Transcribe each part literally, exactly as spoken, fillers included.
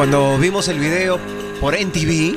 Cuando vimos el video por M T V,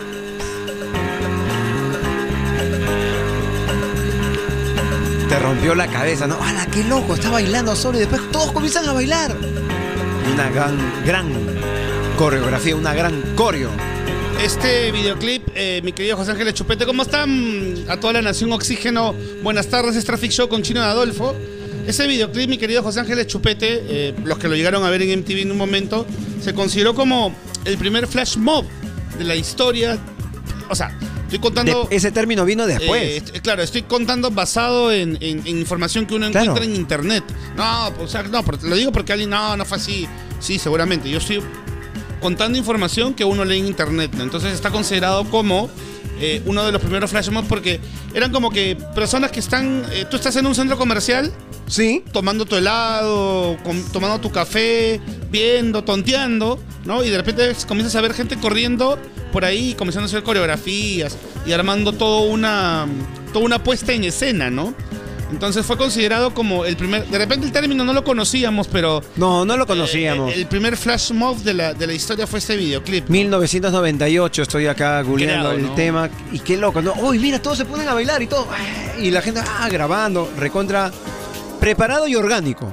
te rompió la cabeza, ¿no? ¡Hala, qué loco! Está bailando solo y después todos comienzan a bailar. Una gran, gran coreografía, una gran coreo. Este videoclip, eh, mi querido José Ángeles Chupete, ¿cómo están? A toda la nación Oxígeno, buenas tardes, es Traffic Show con Chino de Adolfo. Ese videoclip, mi querido José Ángeles Chupete, eh, los que lo llegaron a ver en M T V en un momento, se consideró como el primer flash mob de la historia. O sea, estoy contando... De, ese término vino después. Eh, est claro, estoy contando basado en, en, en información que uno claro. encuentra en internet. No, o sea, no, lo digo porque alguien, no, no fue así. Sí, seguramente. Yo estoy contando información que uno lee en internet, ¿no? Entonces está considerado como eh, uno de los primeros flash mobs porque eran como que personas que están... Eh, tú estás en un centro comercial, sí, tomando tu helado, com, tomando tu café, viendo, tonteando, ¿no? Y de repente comienzas a ver gente corriendo por ahí, comenzando a hacer coreografías y armando todo una, toda una puesta en escena, ¿no? Entonces fue considerado como el primer... De repente el término no lo conocíamos, pero... No, no lo conocíamos. Eh, el primer flash mob de la, de la historia fue este videoclip. mil novecientos noventa y ocho, estoy acá googleando el ¿no? tema. Y qué loco, ¿no? Uy, mira, todos se ponen a bailar y todo. Y la gente, ah, grabando, recontra... Preparado y orgánico.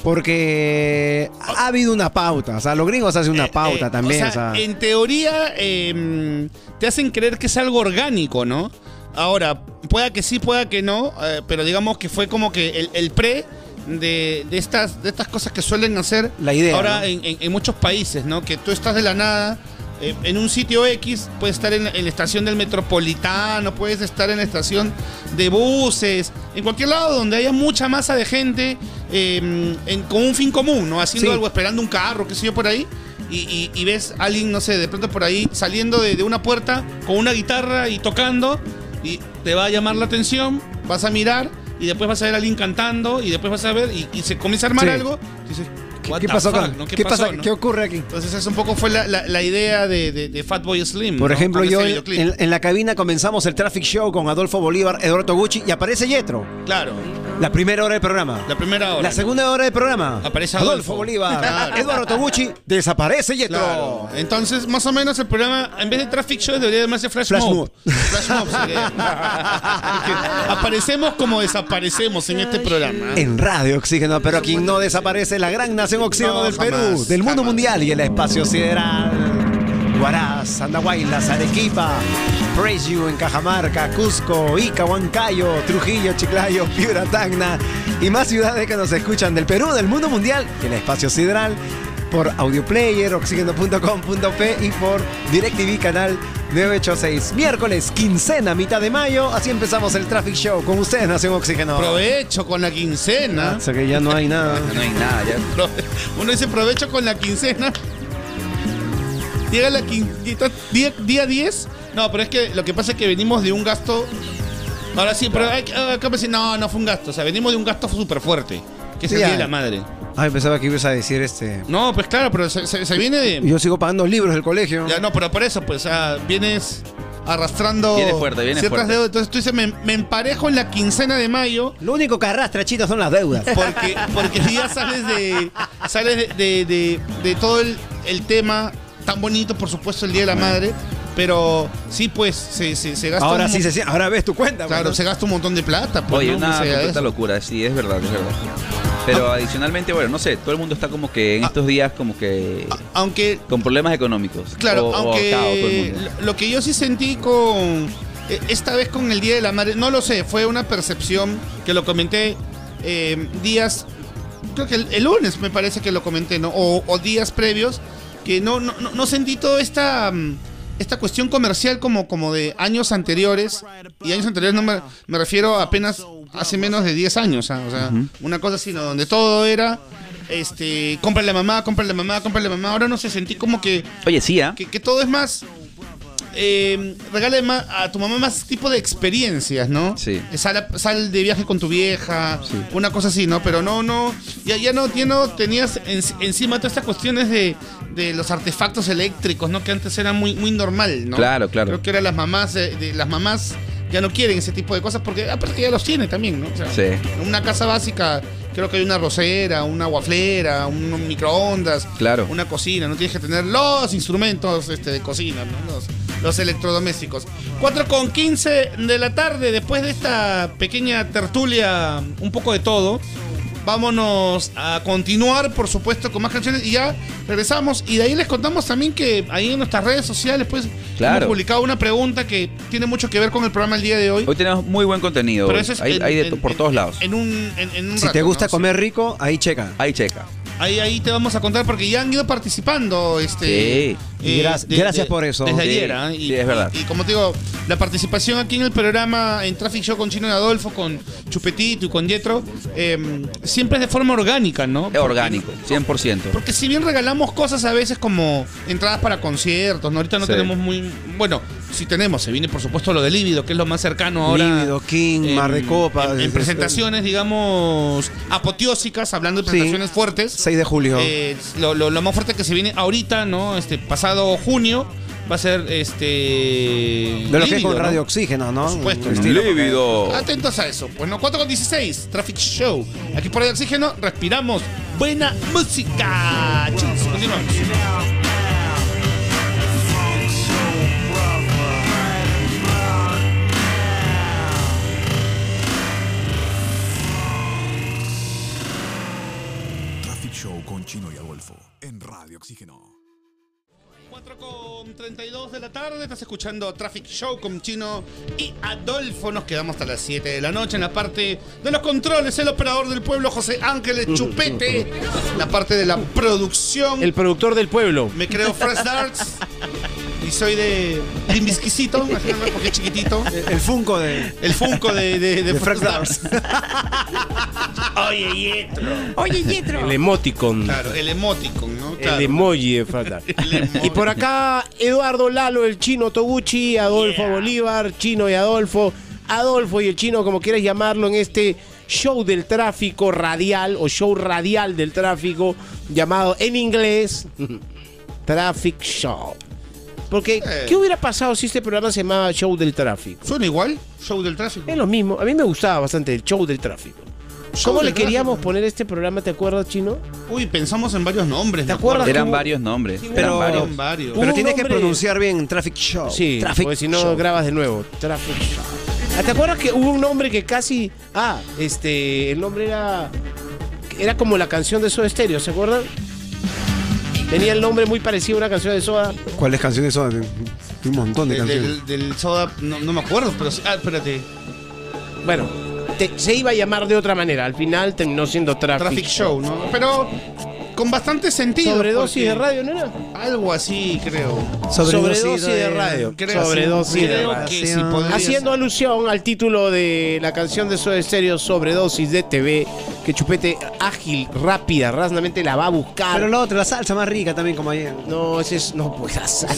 Porque ha habido una pauta. O sea, los gringos hacen una pauta eh, eh, también. O sea, o sea. En teoría, eh, te hacen creer que es algo orgánico, ¿no? Ahora, pueda que sí, pueda que no, eh, pero digamos que fue como que el, el pre de, de, estas, de estas cosas que suelen hacer la idea, ahora ¿no? en, en, en muchos países, ¿no? Que tú estás de la nada eh, en un sitio X, puedes estar en, en la estación del Metropolitano, puedes estar en la estación de buses, en cualquier lado donde haya mucha masa de gente eh, en, con un fin común, ¿no? Haciendo sí. algo, esperando un carro, qué sé yo, por ahí. Y, y, y ves a alguien, no sé, de pronto por ahí saliendo de, de una puerta con una guitarra y tocando. Y te va a llamar la atención, vas a mirar y después vas a ver a alguien cantando y después vas a ver y, y se comienza a armar sí. algo. Y dices, ¿Qué, ¿Qué pasó fuck, acá? ¿no? ¿Qué, ¿Qué, pasó, pasa? ¿no? ¿Qué ocurre aquí? Entonces eso un poco fue la, la, la idea de, de, de Fatboy Slim. Por ¿no? ejemplo, con yo este en, en la cabina comenzamos el Traffic Show con Adolfo Bolívar, Eduardo Gucci y aparece Yetro. Claro. La primera hora del programa. La primera hora. La segunda hora del programa. Aparece Adolfo, Adolfo Bolívar. Claro. Eduardo Toguchi. Desaparece Yetro. Claro. Entonces, más o menos el programa, en vez de Traffic Show, debería llamarse Flash, Flash Mob. Mob. Flash Mob sería. Aparecemos como desaparecemos en este programa. En Radio Oxígeno, pero quien no desaparece, la gran nación Oxígeno no, del jamás, Perú, del mundo jamás. mundial y el espacio sideral. Huaraz, Andahuaylas, Arequipa, Praise You en Cajamarca, Cusco, Ica, Huancayo, Trujillo, Chiclayo, Piura, Tacna y más ciudades que nos escuchan del Perú, del mundo mundial y el espacio sideral por Audio Player, oxígeno punto com punto pe y por DirecTV canal nueve ochenta y seis. Miércoles, quincena, mitad de mayo, así empezamos el Traffic Show con ustedes, Nación Oxígeno. Provecho con la quincena. O sea que ya no hay nada. No hay nada ya. Uno dice provecho con la quincena. Llega la quinta, día, día diez. No, pero es que lo que pasa es que venimos de un gasto. Ahora sí, pero hay que decir, no, no fue un gasto. O sea, venimos de un gasto súper fuerte, que es sí, el Día de la Madre. Ah, pensaba que ibas a decir este. No, pues claro, pero se, se, se viene de. Yo sigo pagando libros del colegio. Ya, no, pero por eso, pues, o sea, vienes arrastrando. Viene fuerte, viene ciertas fuerte. deudas. Entonces tú dices, me, me emparejo en la quincena de mayo. Lo único que arrastra, chito, son las deudas. Porque, porque ya sales de. Sales de, de, de, de todo el, el tema. Tan bonito, por supuesto, el Día de la Madre, pero sí, pues, se, se, se gasta ahora un sí, se, ahora ves tu cuenta. Claro, bueno. se gasta un montón de plata. Pues, Oye, ¿no? una O sea, completa eso. locura, sí, es verdad, es verdad. Pero Ah. adicionalmente, bueno, no sé, todo el mundo está como que en Ah. estos días como que Aunque, con problemas económicos. claro, o, aunque o acá, o todo el mundo. lo que yo sí sentí con... eh, Esta vez con el Día de la Madre, no lo sé, fue una percepción que lo comenté eh, días... Creo que el, el lunes me parece que lo comenté, ¿no? O, o días previos, que no, no, no, no sentí toda esta... esta cuestión comercial como, como de años anteriores, y años anteriores no me, me refiero a apenas hace menos de diez años, ¿ah? O sea, uh-huh. una cosa así, ¿no? Donde todo era, este, cómprale a mamá, cómprale a mamá, cómprale a mamá. Ahora no sé, sentí como que... Oye, sí, ¿ah? ¿eh? Que, que todo es más... Eh, regale más, a tu mamá más tipo de experiencias, ¿no? Sí. Sal, sal de viaje con tu vieja, sí. Una cosa así, ¿no? Pero no, no, ya, ya no, ya no tenías en, encima todas estas cuestiones de, de los artefactos eléctricos, ¿no? Que antes era muy, muy normal, ¿no? Claro, claro. Creo que ahora las mamás, de, de, las mamás ya no quieren ese tipo de cosas porque aparte ya los tiene también, ¿no? O sea, sí. una casa básica Creo que hay una arrocera, una guaflera, un microondas, Claro. una cocina. No tienes que tener los instrumentos este, de cocina, ¿no? Los, los electrodomésticos. cuatro con quince de la tarde, después de esta pequeña tertulia, un poco de todo. Vámonos a continuar, por supuesto, con más canciones y ya regresamos. Y de ahí les contamos también que ahí en nuestras redes sociales, pues, Claro. hemos publicado una pregunta que tiene mucho que ver con el programa el día de hoy. Hoy tenemos muy buen contenido. Pero hoy. eso es hay en- hay de en- to- por en- todos lados. En un, en, en un Si rato, te gusta ¿no? comer rico, ahí checa. Ahí checa. Ahí, ahí te vamos a contar porque ya han ido participando. Este, Sí. Y gra- gracias por eso. Desde Sí, ayer, ¿ah? Y, sí, es verdad. Y, y como te digo, la participación aquí en el programa en Traffic Show con Chino y Adolfo, con Chupetito y con Yetro, eh, siempre es de forma orgánica, ¿no? Es orgánico, cien por ciento. Porque si bien regalamos cosas a veces como entradas para conciertos, ¿no? Ahorita no Sí. tenemos muy... Bueno, sí tenemos, se viene por supuesto lo de Líbido, que es lo más cercano ahora. Líbido, King, Mar de Copas. En, en presentaciones, digamos, apoteósicas, hablando de Sí. presentaciones fuertes. seis de julio. Eh, lo, lo- lo más fuerte que se viene ahorita, ¿no? Este pasado junio va a ser este. de lo que es Líbido, con ¿no? Radio Oxígeno, ¿no? Por supuesto. Un estilo, Líbido. Atentos a eso. Bueno, cuatro con dieciséis, Traffic Show. Aquí por el oxígeno, respiramos buena música. Chicos, continuamos. Traffic Show con Chino y Adolfo en Radio Oxígeno. cuatro con treinta y dos de la tarde, estás escuchando Traffic Show con Chino y Adolfo. Nos quedamos hasta las siete de la noche en la parte de los controles, el operador del pueblo, José Ángeles Chupete. La parte de la producción. El productor del pueblo. Me creo Fresh Darts y soy de Limbisquisito, imagínate porque es chiquitito. El Funko de, El Funko de, de, de de Fresh Fresh Darts. Darts. Oye, Yetro. Oye, Yetro. El emoticon. Claro, el emoticon, ¿no? Claro. El emoji de Fata. El emoji. Y por acá, Eduardo Lalo, el chino Toguchi, Adolfo Yeah. Bolívar, Chino y Adolfo. Adolfo y el chino, como quieras llamarlo, en este show del tráfico radial o show radial del tráfico, llamado en inglés Traffic Show. Porque, Eh. ¿qué hubiera pasado si este programa se llamaba Show del Tráfico? ¿Suena igual? Show del tráfico. Es lo mismo. A mí me gustaba bastante el Show del Tráfico. Show ¿Cómo del le queríamos tráfico. poner este programa? ¿Te acuerdas, chino? Uy, pensamos en varios nombres. ¿Te me acuerdas? acuerdo. Eran hubo- varios nombres. sí, eran pero- varios. Eran varios. Hubo Pero un tienes que nombre- pronunciar bien Traffic Show. Sí, Traffic porque si no Show. grabas de nuevo. Traffic Show. Ah, ¿te acuerdas que hubo un nombre que casi... Ah, este... El nombre era... Era como la canción de Soda Stereo, ¿se acuerdan? Tenía el nombre muy parecido a una canción de Soda. ¿Cuáles canciones son? Un montón de Del, canciones. del, del soda, no, no me acuerdo, pero sí. Ah, espérate. Bueno, te- se iba a llamar de otra manera. Al final terminó siendo Traffic, Traffic Show, ¿no? Pero con bastante sentido. Sobredosis porque- de radio, ¿no era? Algo así, creo. Sobredosis de radio. Creo, Sobredosis de creo radio. que sí podría Haciendo ser. alusión al título de la canción de Soda Stereo, Sobredosis de T V, que Chupete ágil, rápida, rápidamente la va a buscar. Pero la otra, la salsa más rica también, como ayer. No, ese es. No, pues.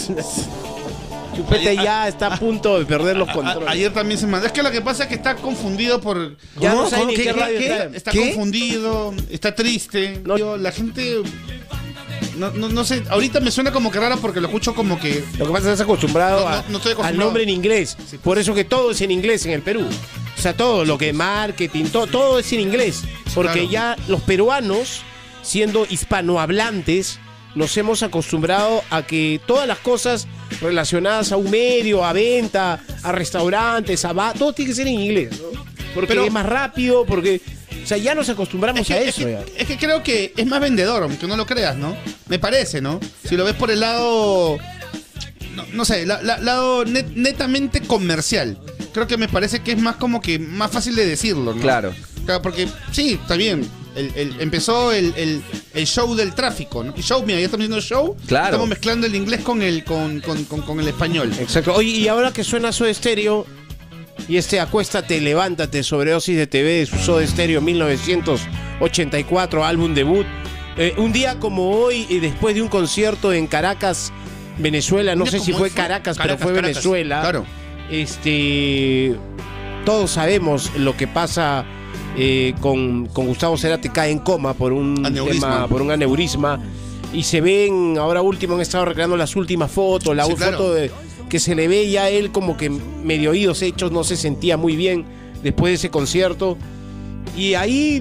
Chupete ya está a punto de perder los A- controles. ayer también se mandó. Es que lo que pasa es que está confundido por. Ya ¿Cómo? no sabe ¿Cómo? ni ¿Qué? qué ¿Qué? radio ¿Qué? está. Está ¿Qué? confundido, está triste. No. Yo, la gente. No, no, no sé, ahorita me suena como que raro porque lo escucho como que. Lo que pasa es que estás acostumbrado, No, no, a- no estoy acostumbrado. al nombre en inglés. Por eso que todo es en inglés en el Perú. O sea, todo lo que marketing, todo, todo es en inglés. Porque Claro. ya los peruanos, siendo hispanohablantes, nos hemos acostumbrado a que todas las cosas relacionadas a un medio, a venta, a restaurantes, a ba- todo tiene que ser en inglés, ¿no? Porque Pero- es más rápido, porque... O sea, ya nos acostumbramos Es que, a es eso. que- ya. es que creo que es más vendedor, aunque no lo creas, ¿no? Me parece, ¿no? Si lo ves por el lado. No, no sé, la- la- lado net- netamente comercial. Creo que me parece que es más como que más fácil de decirlo, ¿no? Claro. Claro, porque sí, está bien. El- el- empezó el, el- el show del tráfico, ¿no? Y show, mira, ya estamos haciendo show. Claro. Estamos mezclando el inglés con el, con, con- con- con el español. Exacto. Oye, y ahora que suena Soda Stereo y este Acuéstate, Levántate, Sobredosis de T V de su Soda Stereo mil novecientos ochenta y cuatro, álbum debut. Eh, un día como hoy, y después de un concierto en Caracas, Venezuela, no Un día sé si como fue hoy fue Caracas, Caracas, pero fue Caracas. Venezuela. Claro. Este, todos sabemos lo que pasa eh, con, con Gustavo Cerati, cae en coma por un Aneurisma. tema, por un aneurisma. Y se ven, ahora último han estado recreando las últimas fotos, la Sí, foto claro. de que se le ve ya él como que medio oídos hechos, no se sentía muy bien después de ese concierto. Y ahí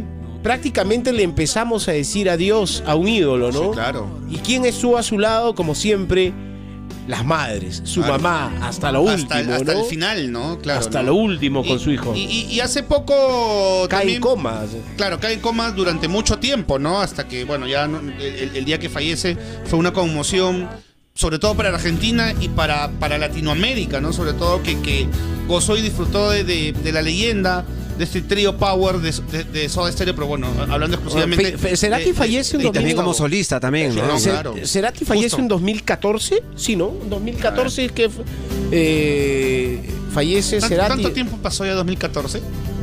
prácticamente le empezamos a decir adiós a un ídolo, ¿no? Sí, claro. ¿Y quién estuvo a su lado? Como siempre, las madres, su Claro. mamá, hasta lo último, hasta, el, hasta ¿no? el final, ¿no? Claro. hasta ¿no? lo último con Y- su hijo. Y, y- y hace poco Cae también, en coma. Claro, cae en coma durante mucho tiempo, ¿no? Hasta que, bueno, ya no- el, el día que fallece fue una conmoción, sobre todo para Argentina y para, para Latinoamérica, ¿no? Sobre todo que, que gozó y disfrutó de, de- de la leyenda, de este trío Power de, de, de Soda Stereo, pero bueno, hablando exclusivamente... Fe- fe- ¿Cerati de- fallece en Y también dos mil? como solista también, Sí, ¿no? no, Ce- claro. ¿Cerati fallece Justo. en dos mil catorce? Sí, ¿no? En dos mil catorce es que eh, fallece ¿Tanto, Cerati. tanto tiempo pasó ya dos mil catorce?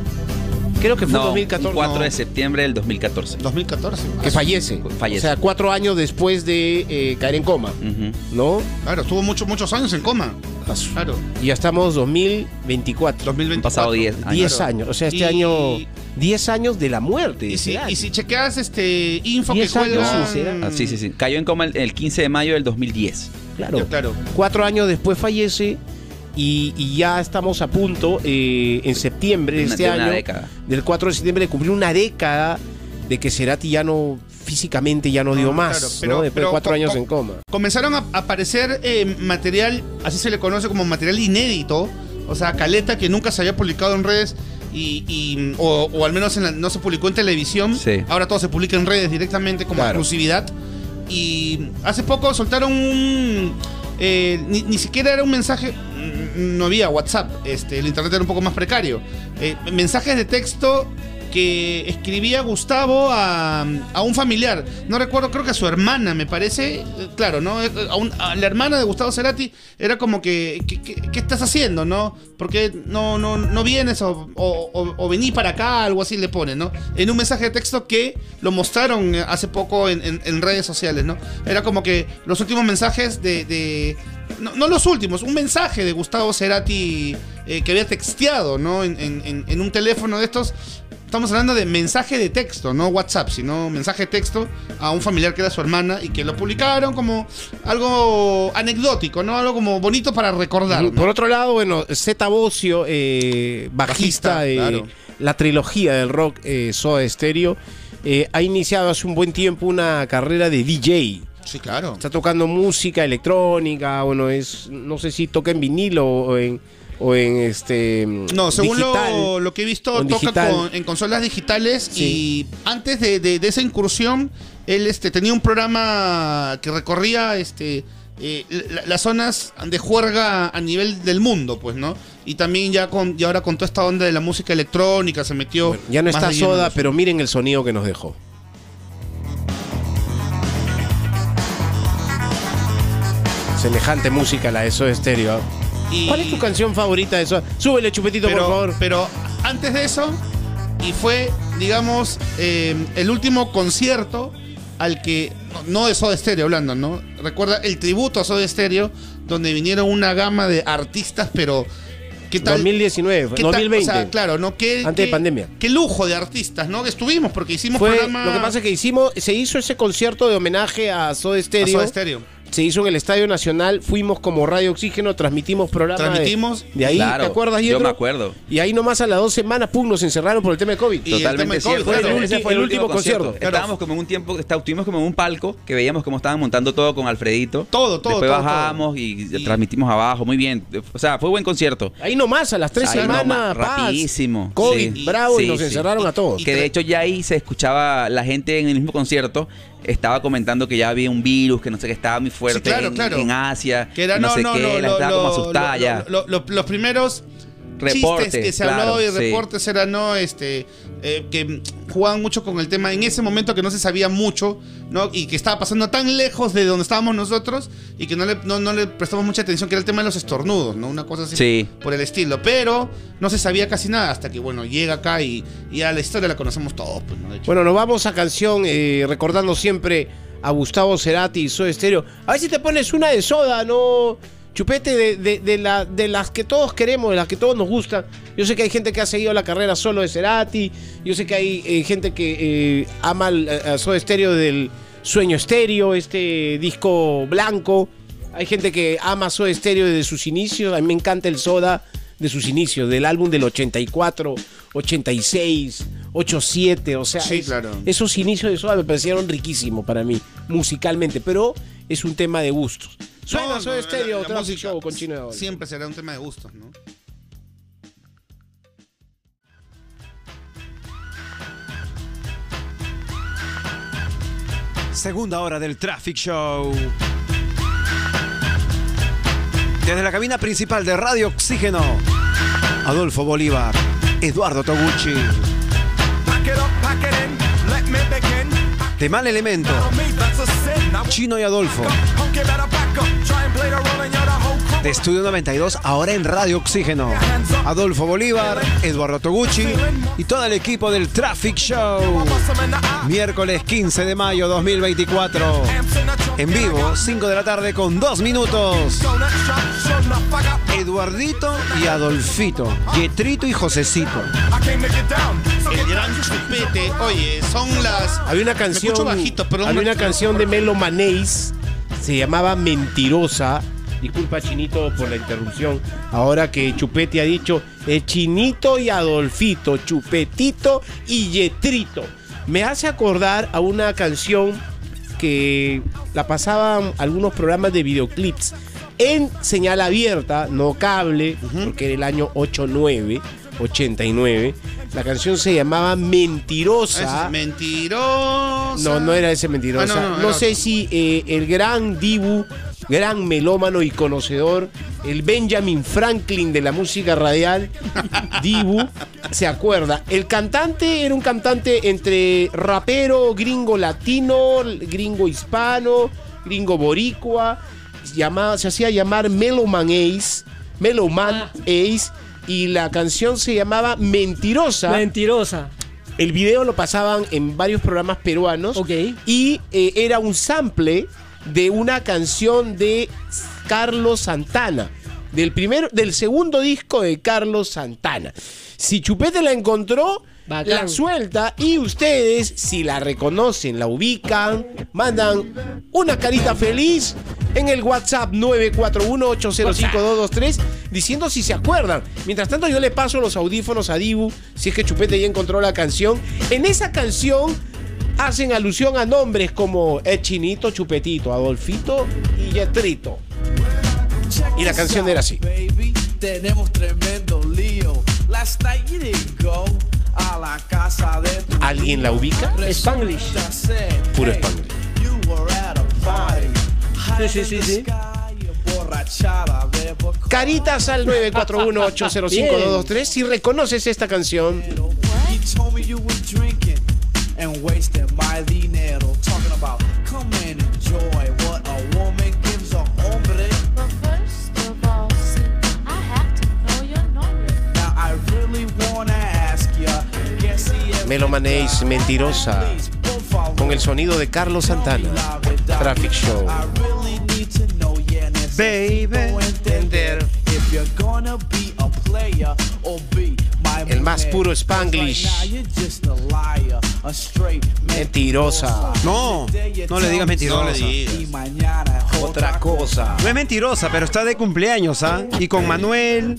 Creo que fue No, dos mil catorce. cuatro no, de septiembre del dos mil catorce. dos mil catorce. que fallece. Fallece. O sea, cuatro años después de eh, caer en coma, Ujú. ¿no? Claro, estuvo muchos, muchos años en coma. Claro. Y ya estamos dos mil veinticuatro. dos mil Han veinticuatro. pasado diez años. diez Claro. años. O sea, este Y- año. diez años de la muerte. Y de si, Cerati. y si chequeas este info que diez años cuelgan... sin Cerati. Ah, sí, sí, sí. Cayó en coma el, el quince de mayo del dos mil diez. Claro. Ya, claro. Cuatro años después fallece. Y, y ya estamos a punto, eh, en septiembre de Una- este de una año, década. del cuatro de septiembre, de cumplir una década de que Cerati ya no, físicamente ya no dio No, más, claro, pero- ¿no? Después pero de cuatro co- años co- en coma. Comenzaron a aparecer eh, material, así se le conoce como material inédito, o sea, caleta que nunca se había publicado en redes y, y- o, o al menos en la- no se publicó en televisión. Sí. Ahora todo se publica en redes directamente como Claro. exclusividad. Y hace poco soltaron un... eh, ni, ni siquiera era un mensaje, mm, no había WhatsApp, este, el internet era un poco más precario. Eh, mensajes de texto que escribía Gustavo a, a un familiar. No recuerdo, creo que a su hermana, me parece. Eh, Claro, ¿no? Eh, A, un- a la hermana de Gustavo Cerati era como que, ¿qué, qué- qué estás haciendo, no? ¿Por qué no, no, no vienes o, o, o- o vení para acá? Algo así le pone, ¿no? En un mensaje de texto que lo mostraron eh, hace poco en, en- en redes sociales, ¿no? Era como que los últimos mensajes de... de- no, no los últimos, un mensaje de Gustavo Cerati eh, que había texteado, ¿no? En, en- en- en un teléfono de estos. Estamos hablando de mensaje de texto, no WhatsApp, sino mensaje de texto a un familiar que era su hermana y que lo publicaron como algo anecdótico, ¿no? Algo como bonito para recordar, ¿no? Por otro lado, bueno, Zeta Bosio, eh, bajista Bajista, de claro. la trilogía del rock eh, Soda Stereo, eh, ha iniciado hace un buen tiempo una carrera de D J. Sí, claro. Está tocando música electrónica, bueno, es, no sé si toca en vinilo o en, o en este No, según digital. lo, lo que he visto, en toca digital. con- en consolas digitales Sí. y antes de, de- de esa incursión, él este, tenía un programa que recorría este, eh, la- las zonas de juerga a nivel del mundo, pues, ¿no? Y también ya con y ahora con toda esta onda de la música electrónica se metió... Bueno, ya no más está de lleno en Soda, eso. pero miren el sonido que nos dejó. Semejante música la de Soda Stereo. Y- ¿Cuál es tu canción favorita de Soda? Súbele, Chupetito, pero, por favor. pero antes de eso, y fue, digamos, eh, el último concierto al que, no no de Soda Stereo hablando, ¿no? Recuerda el tributo a Soda Stereo, donde vinieron una gama de artistas, pero ¿qué tal? dos mil diecinueve, ¿Qué tal? dos mil veinte. O sea, claro, ¿no? ¿Qué, Antes qué- de pandemia. Qué lujo de artistas, ¿no? Que estuvimos, porque hicimos Fue, programa lo que pasa es que hicimos, se hizo ese concierto de homenaje a Soda a Stereo. Soda Stereo. Se hizo en el Estadio Nacional, fuimos como Radio Oxígeno, transmitimos programa de- Transmitimos, de, ahí, Claro, ¿te acuerdas, yo Yetro? me acuerdo. Y ahí nomás a las dos semanas, pum, nos encerraron por el tema de COVID. Y el tema Totalmente de COVID, cierto. fue el Ese ulti- el último concierto. Claro. Estábamos como en un tiempo, está- estuvimos como en un palco que veíamos cómo estaban montando todo con Alfredito. Todo, todo, Después todo, bajamos todo. Y, Y- transmitimos abajo, muy bien. O sea, fue buen concierto. Ahí nomás, a las tres Ahí semanas, nomás, paz, rapidísimo. COVID, Sí. bravo, y Sí, nos sí. encerraron a todos. Que de hecho ya ahí se escuchaba la gente en el mismo concierto. Estaba comentando que ya había un virus, que no sé qué estaba muy fuerte Sí, claro, en, claro. en Asia. Que era, no, no, sé no, qué, no, la lo- estaba como lo- asustada lo- ya. lo- lo- los primeros Reportes, chistes que se claro, habló y sí. reportes eran, no, este, eh, que jugaban mucho con el tema en ese momento que no se sabía mucho, ¿no? Y que estaba pasando tan lejos de donde estábamos nosotros y que no le, no, no le prestamos mucha atención, que era el tema de los estornudos, ¿no? Una cosa así Sí. por el estilo. Pero no se sabía casi nada hasta que, bueno, llega acá y, y ya la historia la conocemos todos, pues, ¿no? De hecho. Bueno, nos vamos a canción eh, recordando siempre a Gustavo Cerati y Soda Stereo. A ver si te pones una de Soda, ¿no? Chupete, de, de, de, la, de las que todos queremos, de las que todos nos gustan. Yo sé que hay gente que ha seguido la carrera solo de Cerati. Yo sé que hay eh, gente que eh, ama al- a Soda Stereo del Sueño Estéreo, este disco blanco. Hay gente que ama Soda Stereo desde sus inicios. A mí me encanta el Soda de sus inicios, del álbum del ochenta y cuatro, ochenta y seis, ocho siete, o sea, Sí, es- claro. esos inicios de Soda me parecieron riquísimos para mí, musicalmente, pero es un tema de gustos. Suena No, Soda no, Stereo, la- la Traffic música Show con Chino de Adolfo. Siempre será un tema de gustos, ¿no? Segunda hora del Traffic Show. Desde la cabina principal de Radio Oxígeno, Adolfo Bolívar, Eduardo Toguchi. De Mal Elemento, Chino y Adolfo. De Estudio noventa y dos, ahora en Radio Oxígeno. Adolfo Bolívar, Eduardo Toguchi y todo el equipo del Traffic Show. Miércoles quince de mayo dos mil veinticuatro. En vivo, cinco de la tarde con dos minutos. Eduardito y Adolfito. Yetrito y Josecito. El gran chupete, oye, son las... Había una Me canción, escucho bajito, pero había no- una canción de Melo Manéis, se llamaba Mentirosa. Disculpa, Chinito, por la interrupción. Ahora que Chupete ha dicho eh, Chinito y Adolfito, Chupetito y Yetrito. Me hace acordar a una canción que la pasaban algunos programas de videoclips en señal abierta, no cable, porque era el año ochenta y nueve, ochenta y nueve. La canción se llamaba Mentirosa. Eso es mentirosa. No, no era ese Mentirosa. Ah, no, no no, era sé otro. si eh, el gran dibu, gran melómano y conocedor, el Benjamin Franklin de la música radial, dibu, se acuerda. El cantante era un cantante entre rapero, gringo latino, gringo hispano, gringo boricua. Llamaba, se hacía llamar Meloman Ace, Meloman Ace, y la canción se llamaba Mentirosa. Mentirosa. El video lo pasaban en varios programas peruanos. Ok. Y eh, era un sample de una canción de Carlos Santana. Del primero, del segundo disco de Carlos Santana. Si Chupete la encontró, Bacán. la suelta. Y ustedes, si la reconocen, la ubican, mandan una carita feliz en el WhatsApp nueve cuatro uno, ocho cero cinco, dos dos tres diciendo si se acuerdan. Mientras tanto, yo le paso los audífonos a Dibu, si es que Chupete ya encontró la canción. En esa canción hacen alusión a nombres como El Chinito, Chupetito, Adolfito y Yetrito. Y la canción era así. Baby, tenemos tremendo lío. Last night you didn't go a la casa de tu ¿Alguien la ubica? Spanglish. Resulta ser, Puro hey, Spanglish. you were at a party. Sí, sí, sí, sí. Borrachada de Bacardi. Caritas al nueve cuatro uno, ocho cero cinco, dos dos tres si reconoces esta canción. You told me you were drinking and wasting my dinero. Talking about come and enjoy what a woman gives a hombre. But first of all, see, I have to know your nombre. Now I really wanna ask ya. que si es Meloman Ace, Mentirosa, please, por favor, con el sonido de Carlos Santana. la verdad. Traffic Show. I really need to know, yeah, necesito Baby. entender if you're gonna be a player or be my El más mujer. puro 'Cause Spanglish. right now you're just a liar, a straight Mentirosa. No, no le digas mentirosa. No le digas. Y mañana es Otra cosa. No es mentirosa, pero está de cumpleaños, ¿ah? Y con Manuel,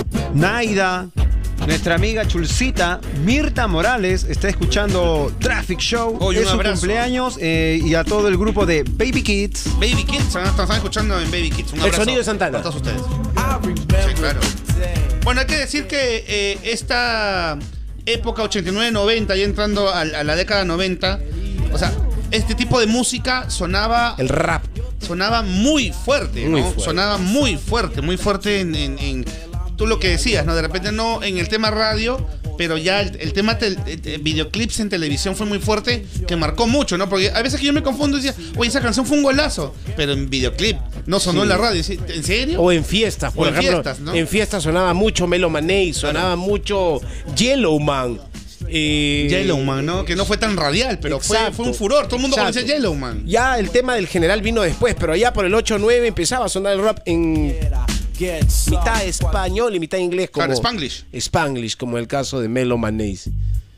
Naida, nuestra amiga Chulcita, Mirta Morales, está escuchando Traffic Show. Oye, es un su abrazo. cumpleaños eh, y a todo el grupo de Baby Kids. Baby Kids, ¿no? Están escuchando en Baby Kids. Un El abrazo sonido de Santana. a todos ustedes. I remember Sí, claro. the day. Bueno, hay que decir que eh, esta época ochenta y nueve noventa, ya entrando a, a la década noventa, o sea, este tipo de música sonaba El rap. sonaba muy fuerte, Muy ¿no? fuerte. Sonaba muy fuerte, muy fuerte en, en- en- tú lo que decías, ¿no? De repente no en el tema radio, pero ya el, el tema tel- eh, eh, videoclips en televisión fue muy fuerte, que marcó mucho, ¿no? Porque a veces que yo me confundo y decía, oye, esa canción fue un golazo, pero en videoclip, no sonó Sí. en la radio. ¿En serio? O en fiestas, por O en ejemplo. fiestas, ¿no? En fiestas sonaba mucho Meloman Ace, sonaba mucho Yellowman. Eh, Yellowman, ¿no? Que no fue tan radial, pero fue, Exacto. fue un furor. Todo el mundo Exacto. conocía Yellowman. Ya el tema del general vino después, pero ya por el ocho nueve empezaba a sonar el rap en Get some. mitad español y mitad inglés, como Claro, Spanglish. Spanglish, como el caso de Meloman Ace.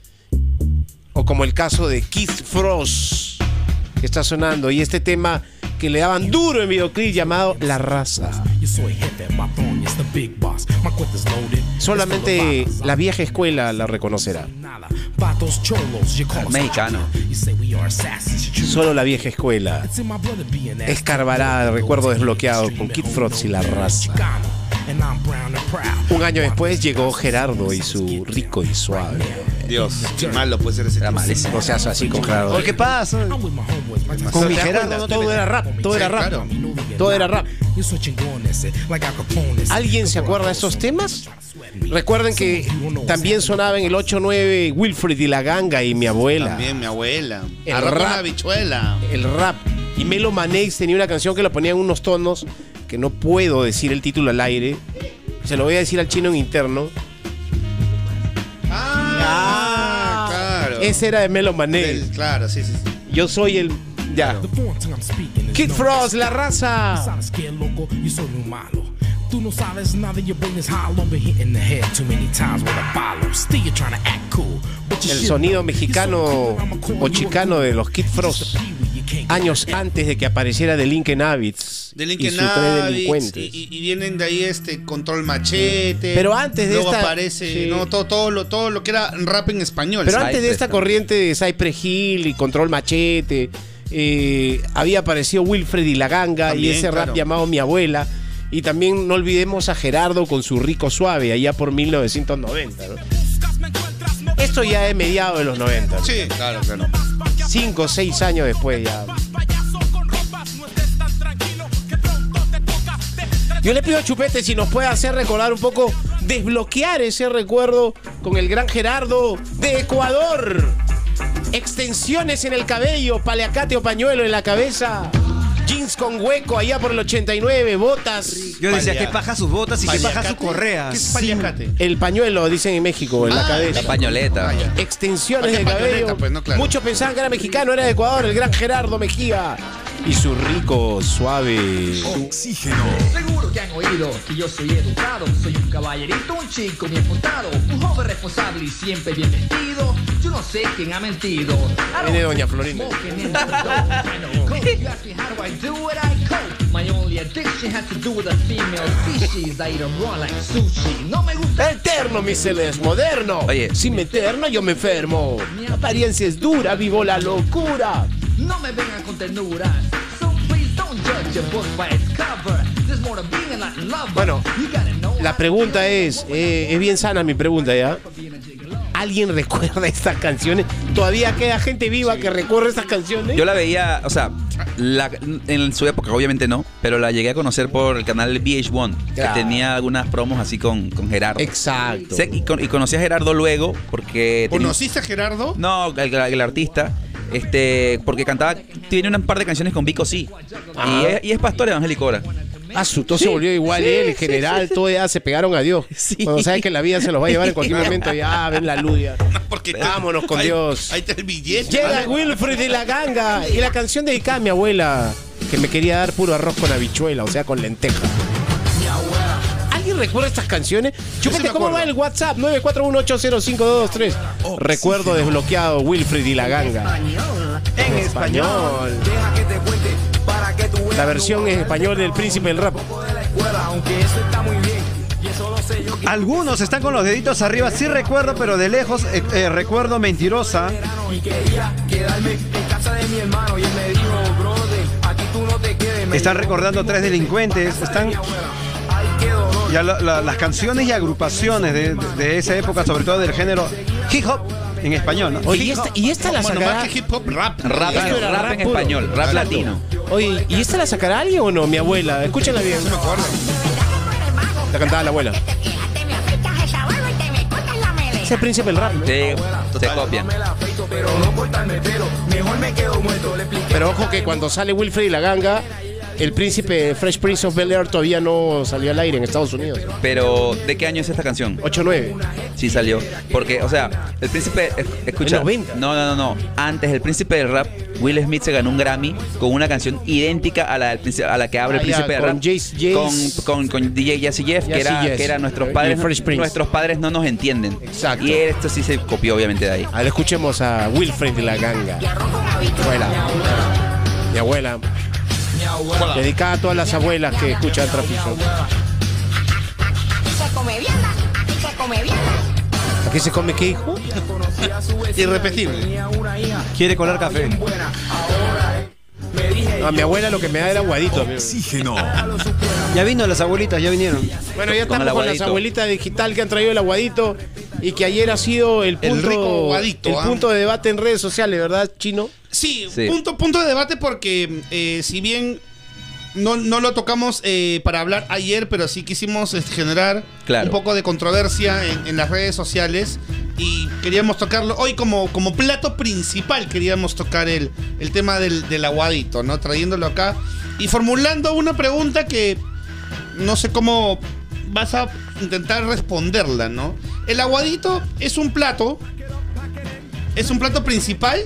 O como el caso de Keith Frost, que está sonando. Y este tema que le daban duro en videoclip llamado La Raza. Solamente la vieja escuela la reconocerá. Mexicano. Solo la vieja escuela escarbará el recuerdo desbloqueado con Kid Frost y la raza. Un año después llegó Gerardo y su rico y suave. Dios, qué malo puede ser ese Era tipo. malísimo. No seas así con Gerardo. ¿Por qué pasa? Con mi ¿Te das Gerardo cuenta? todo era rap, todo Sí, era rap. claro. Todo era rap. ¿Alguien se acuerda de esos temas? Recuerden que también sonaba en el ocho nueve Wilfred y la Ganga y mi abuela. También mi abuela. El Arroz con rap. habichuela. El rap. Y Melo Manex tenía una canción que lo ponía en unos tonos que no puedo decir el título al aire. Se lo voy a decir al chino en interno. Ah, claro. Ese era de Melo Manex. Del- claro, sí, sí, sí. Yo soy el... Ya. Kid Frost, la raza. ¿Sabes qué, loco? Yo soy un malo. Tú no sabes nada, your brain is hollow. Been hit in the head too many times with a follow. Still you're trying to act cool. But you El shit. sonido mexicano o chicano de los Kid Frost. Años antes de que apareciera Delinquent Habits De y Lincoln sus tres Habits, delincuentes. y, y- y vienen de ahí este Control Machete. Pero antes de luego esta- aparece sí. no, todo, todo, lo, todo lo que era rap en español. Pero ¿sabes? antes de esta corriente de Cypress Hill y Control Machete, eh, había aparecido Wilfred y la Ganga También, y ese rap claro. llamado Mi Abuela. Y también no olvidemos a Gerardo con su Rico Suave, allá por mil novecientos noventa. ¿no? Esto ya es mediados de los noventa. ¿no? Sí, claro, claro. Cinco o seis años después ya. Yo le pido a Chupete si nos puede hacer recordar un poco, desbloquear ese recuerdo con el gran Gerardo de Ecuador. Extensiones en el cabello, paliacate o pañuelo en la cabeza. Jeans con hueco allá por el ochenta y nueve, botas. Yo decía Palia- que paja sus botas y que paja su Paliacate. correa. ¿Qué es paliacate? El pañuelo, dicen en México, en la Ah, cabeza. La pañoleta. Extensiones ¿Para de qué cabello. pañoleta, pues? No, claro. Muchos pensaban que era mexicano, era de Ecuador, el gran Gerardo Mejía. Y su rico, suave. Oxígeno. Seguro que han oído que yo soy educado. Soy un caballerito, un chico bien portado, un joven responsable y siempre bien vestido. Yo no sé quién ha mentido. I don't Viene doña Florinda. smoking in the dope. I know coke. You ask me how do I do it, I cope. My only addiction has to do with a female species. I eat 'em raw like sushi. No me gusta. Eterno, mi es moderno. Oye. Si me eterno, yo me enfermo. Mi apariencia es dura, vivo la locura. No me vengan con ternura. So please don't judge a book by its cover. There's more to being a Latin lover. Bueno, You gotta know La pregunta es, eh, es bien sana mi pregunta ya. ¿Alguien recuerda estas canciones? ¿Todavía queda gente viva que recuerda estas canciones? Yo la veía, o sea, la- en su época obviamente no, pero la llegué a conocer por el canal V H uno, Claro. que tenía algunas promos así con, con Gerardo. Exacto. Sé- y, con- y conocí a Gerardo luego porque... tenía- ¿Conociste a Gerardo? No, el, el artista. Este, porque cantaba, tiene un par de canciones con Vico sí. Y es, y es pastor evangélico ahora. Ah, su todo se Sí, volvió igual sí, él, en sí, general, sí. todo ya se pegaron a Dios. Sí. Cuando sabes que la vida se los va a llevar en cualquier momento, ya ven la luz ya. Porque Vámonos con ahí- Dios. Ahí está el billete. Llega ¿vale? Wilfred de la Ganga y la canción dedicada a mi abuela, que me quería dar puro arroz con habichuela, o sea, con lenteja. ¿Alguien recuerda estas canciones? Chúpate, me ¿cómo acuerdo. va el WhatsApp? nueve cuatro uno ocho cero cinco dos dos tres. Recuerdo desbloqueado, Wilfred y la Ganga. En español. Deja que te cuente para que tú veas La versión en español del Príncipe del Rap. de la escuela, aunque eso está muy bien. Y eso lo sé yo que Algunos están con los deditos arriba, sí recuerdo, pero de lejos eh, eh, recuerdo Mentirosa. y quería quedarme en casa de mi hermano y él me dijo, brother, aquí tú no te quedes. Me Están llevó recordando contigo Tres Delincuentes, a casa de están- mi abuela. Ay, qué dolor. Ya la- la- las canciones y agrupaciones de, de- de esa época, sobre todo del género hip hop en español, ¿no? Oye, y esta, y esta la Bueno, sacará. más que hip hop, rap. Rap, Esto era rap rap en puro. español, rap Exacto. latino. Oye, ¿y esta la sacará alguien o no? Mi abuela, escúchala bien. No me acuerdo. La cantaba la abuela. Es el Príncipe del Rap, ¿no? Sí, se copian. Me la afeito, pero no cortarme el pelo. Mejor me quedo muerto, le expliqué. Pero ojo que cuando sale Wilfred y la Ganga, el príncipe Fresh Prince of Bel-Air todavía no salió al aire en Estados Unidos. Pero, ¿de qué año es esta canción? ocho nueve. Sí salió. Porque, o sea, el príncipe. es- Escucha. En noventa. No, no, no, no. Antes, el príncipe del rap, Will Smith se ganó un Grammy con una canción idéntica a la, del príncipe- a la que abre Ah, el príncipe ya, del con rap. Jace- Jace- Con, con, con D J Jazzy Jeff, que Jazzy era, Jeff. que era nuestros Y padres. Fresh Prince. Nuestros padres no nos entienden. Exacto. Y esto sí se copió, obviamente, de ahí. A ver, escuchemos a Wilfred y la Ganga. Mi abuela. Mi abuela. Dedicada a todas las abuelas que escuchan Trapizo. Se come bien, se come bien. ¿Aquí se come qué, hijo? Irrepetible. Quiere colar café. A mi abuela lo que me da era aguadito. amigo. Oxígeno. Ya vino las abuelitas, ya vinieron. Bueno, ya Con estamos el con las aguadito. abuelitas digital que han traído el aguadito y que ayer ha sido el El punto, rico aguadito, el ¿ah? punto de debate en redes sociales, ¿verdad, Chino? Sí, Sí. Punto, punto de debate porque eh, si bien no, no lo tocamos eh, para hablar ayer, pero sí quisimos este, generar Claro. un poco de controversia en, en las redes sociales y queríamos tocarlo hoy como, como plato principal, queríamos tocar el, el tema del, del aguadito, ¿no? Trayéndolo acá y formulando una pregunta que no sé cómo vas a intentar responderla, ¿no? El aguadito es un plato, es un plato principal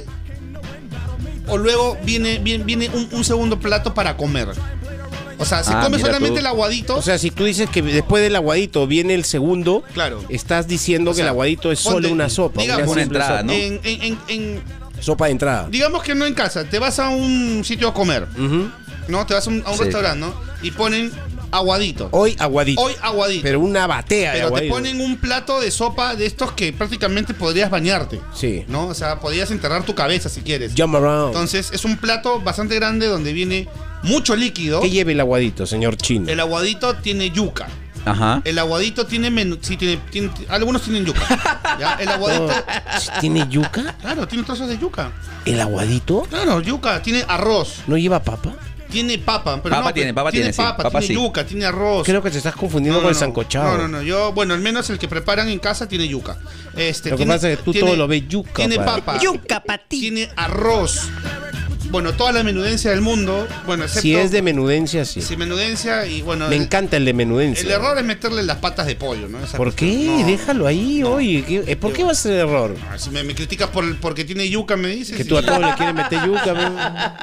o luego viene, viene, viene un, un segundo plato para comer. O sea, se Ah, come mira solamente tú. el aguadito. O sea, si tú dices que después del aguadito viene el segundo, Claro. estás diciendo O sea, que el aguadito es ponte- solo una sopa. digamos, una una simple entrada, sopa. ¿no? en, en- en- en- Sopa de entrada. digamos que no en casa, te vas a un sitio a comer, Ujú. ¿no? Te vas a un, a un Sí. restaurante, ¿no? Y ponen aguadito. Hoy aguadito. Hoy aguadito. Pero una batea de Pero te aguadito. ponen un plato de sopa de estos que prácticamente podrías bañarte, Sí. ¿no? O sea, podrías enterrar tu cabeza si quieres. Jump around. Entonces, es un plato bastante grande donde viene mucho líquido. ¿Qué lleva el aguadito, señor Chino? El aguadito tiene yuca. Ajá. El aguadito tiene menú. Sí, tiene, tiene- algunos tienen yuca. ¿Ya? El aguadito. ¿Tiene yuca? Claro, tiene trozos de yuca. ¿El aguadito? Claro, yuca. Tiene arroz. ¿No lleva papa? Tiene papa. Pero Papa no, tiene, papa tiene. tiene, sí. papa, Papa tiene sí. yuca, tiene arroz. Creo que te estás confundiendo con el sancochado. No, no, no. Yo, bueno, al menos el que preparan en casa tiene yuca. Este, Lo que tiene- pasa es que tú tiene- todo lo ves yuca, Tiene padre. papa. Yuca pa' ti. Tiene arroz. Bueno, toda la menudencia del mundo. Bueno, excepto. Si es de menudencia, sí. Sí, menudencia y bueno. Me el- encanta el de menudencia. El error es meterle las patas de pollo, ¿no? Esa ¿Por cuestión. qué? No. Déjalo ahí, oye. ¿qué- ¿Por qué va a ser error? Ah, Si me, me criticas por el- porque tiene yuca, me dices. Que y- tú a todos le quieres meter yuca, man.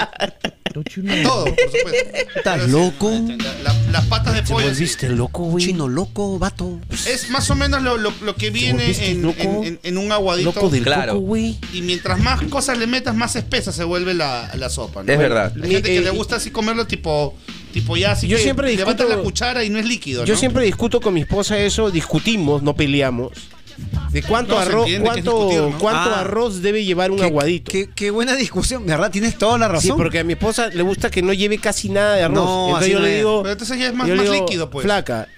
Todo, por supuesto. ¿Estás Pero sí, loco? la- la- las patas de Te pollo. volviste loco, güey. Chino loco, vato. Es más o menos lo, lo- lo que viene volviste en, loco? en- en- en un aguadito. Loco del Claro. coco, güey. Y mientras más cosas le metas, más espesa se vuelve la, la sopa, ¿no? Es verdad. Hay gente que Eh, le eh, gusta así comerlo tipo, tipo ya así Yo que siempre levanta discuto- la cuchara y no es líquido, Yo ¿no? siempre discuto con mi esposa eso, discutimos, no peleamos. De cuánto No, se arroz, entiende que es cuánto, discutir, ¿no? cuánto Ah. arroz debe llevar un Qué- aguadito. Qué, qué buena discusión, ¿verdad? Tienes toda la razón. Sí, porque a mi esposa le gusta que no lleve casi nada de arroz. No, entonces así yo no le es. digo, Pero entonces ya es más, yo le más digo, líquido, pues. flaca.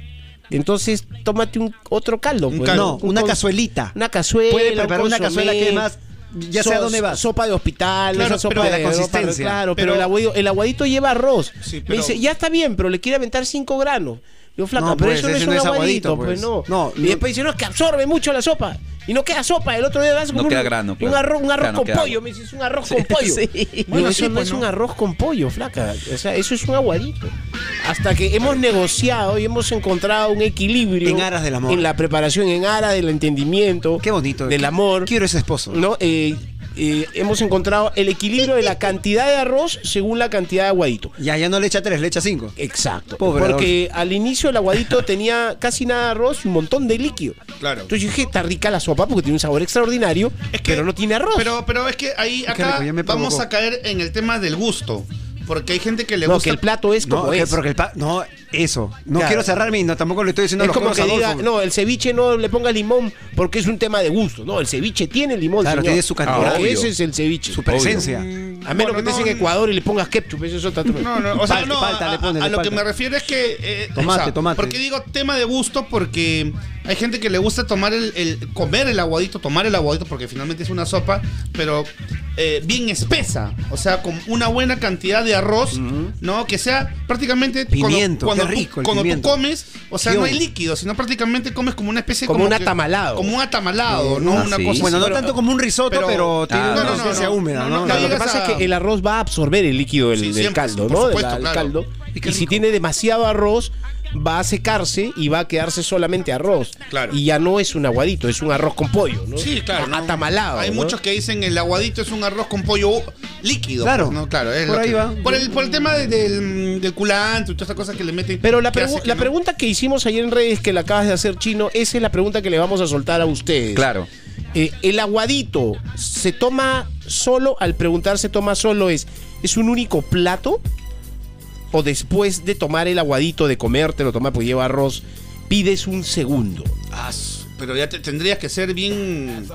Entonces tómate un otro caldo, Un pues, caldo. No, Un una con- cazuelita. Una cazuela, Puede un preparar una consomé, cazuela que es más. Ya sé a so- dónde vas. Sopa de hospital, Claro, esa sopa pero de de la sopa, consistencia. claro, pero, Pero- el, aguadito, el aguadito lleva arroz. Sí, Me pero- dice, ya está bien, pero le quiere aventar cinco granos. Yo, flaca, No, pero pues, eso no ese es no un es aguadito, aguadito, pues, pues. no. No, Y no. después dice, no, es que absorbe mucho la sopa. Y no queda sopa. El otro día vas a No comer queda un, grano, un claro. arroz, un arroz Claro, no con queda pollo. agua. Me dices, un arroz con pollo. Sí. Digo, Bueno, eso sí, no pues, es ¿no? un arroz con pollo, flaca. O sea, eso es un aguadito. Hasta que hemos negociado y hemos encontrado un equilibrio En aras del amor. en la preparación, en aras del entendimiento, Qué bonito. del Qué- amor. Quiero ese esposo. ¿No? Eh, eh, hemos encontrado el equilibrio de la cantidad de arroz según la cantidad de aguadito. Ya, ya no le echa tres, le echa cinco. Exacto. Pobre porque al inicio el aguadito tenía casi nada de arroz y un montón de líquido. Claro. Entonces yo dije, está rica la sopa porque tiene un sabor extraordinario, Es que- pero no tiene arroz. Pero, pero es que ahí Qué acá rico, ya me vamos provocó. a caer en el tema del gusto. Porque hay gente que le no, gusta. que el plato es como No, que- es. porque el pa- no, eso. No Claro. quiero cerrarme y no, tampoco le estoy diciendo Es los como coros que a diga, Adolfo. no, el ceviche no le ponga limón porque es un tema de gusto. No, el ceviche tiene limón, Claro, señor. tiene su cantidad. Porque Obvio. ese es el ceviche. Su presencia. A menos Bueno, que estés no, en Ecuador y le pongas ketchup, eso es otra cosa. No, no, o sea, Palta, no, palta a, le pones, a le lo que palta. me refiero es que... eh, Tomate, o sea, tomate. ¿Por qué digo tema de gusto? Porque hay gente que le gusta tomar el, el- comer el aguadito, tomar el aguadito, porque finalmente es una sopa, pero eh, bien espesa. O sea, con una buena cantidad de arroz, ¿no? Que sea prácticamente... Pimiento, cuando, qué cuando, rico tú, el cuando tú pimiento. comes, o sea, no hay Guión. líquido, sino prácticamente comes como una especie... Como un que- atamalado. Como un atamalado, ¿no? Ah, Una sí. cosa Bueno, así, no pero- tanto como un risotto, pero, pero- tiene Ah, una no, no, consistencia no, húmeda, no, ¿no? no, Claro, lo que llegas pasa a- es que el arroz va a absorber el líquido del, Sí, del siempre, caldo, por ¿no? supuesto, Del claro. caldo. Y Y, qué si rico. tiene demasiado arroz, va a secarse y va a quedarse solamente arroz. Claro. Y ya no es un aguadito, es un arroz con pollo, ¿no? Sí, claro. ¿no? Atamalado. Hay ¿no? muchos que dicen el aguadito es un arroz con pollo líquido. Claro. pues, ¿no? Claro, es Por lo ahí que- va. Por el, por el tema de- del, del culantro y todas esas cosas que le meten. Pero la, que pregu- hace que la no- pregunta que hicimos ayer en redes, que la acabas de hacer, Chino, esa es la pregunta que le vamos a soltar a ustedes. Claro. Eh, el aguadito se toma solo, al preguntar se toma solo, es, ¿es un único plato? o después de tomar el aguadito, de comértelo, tomar porque lleva arroz, pides un segundo? Ah, pero ya te, tendrías que ser bien...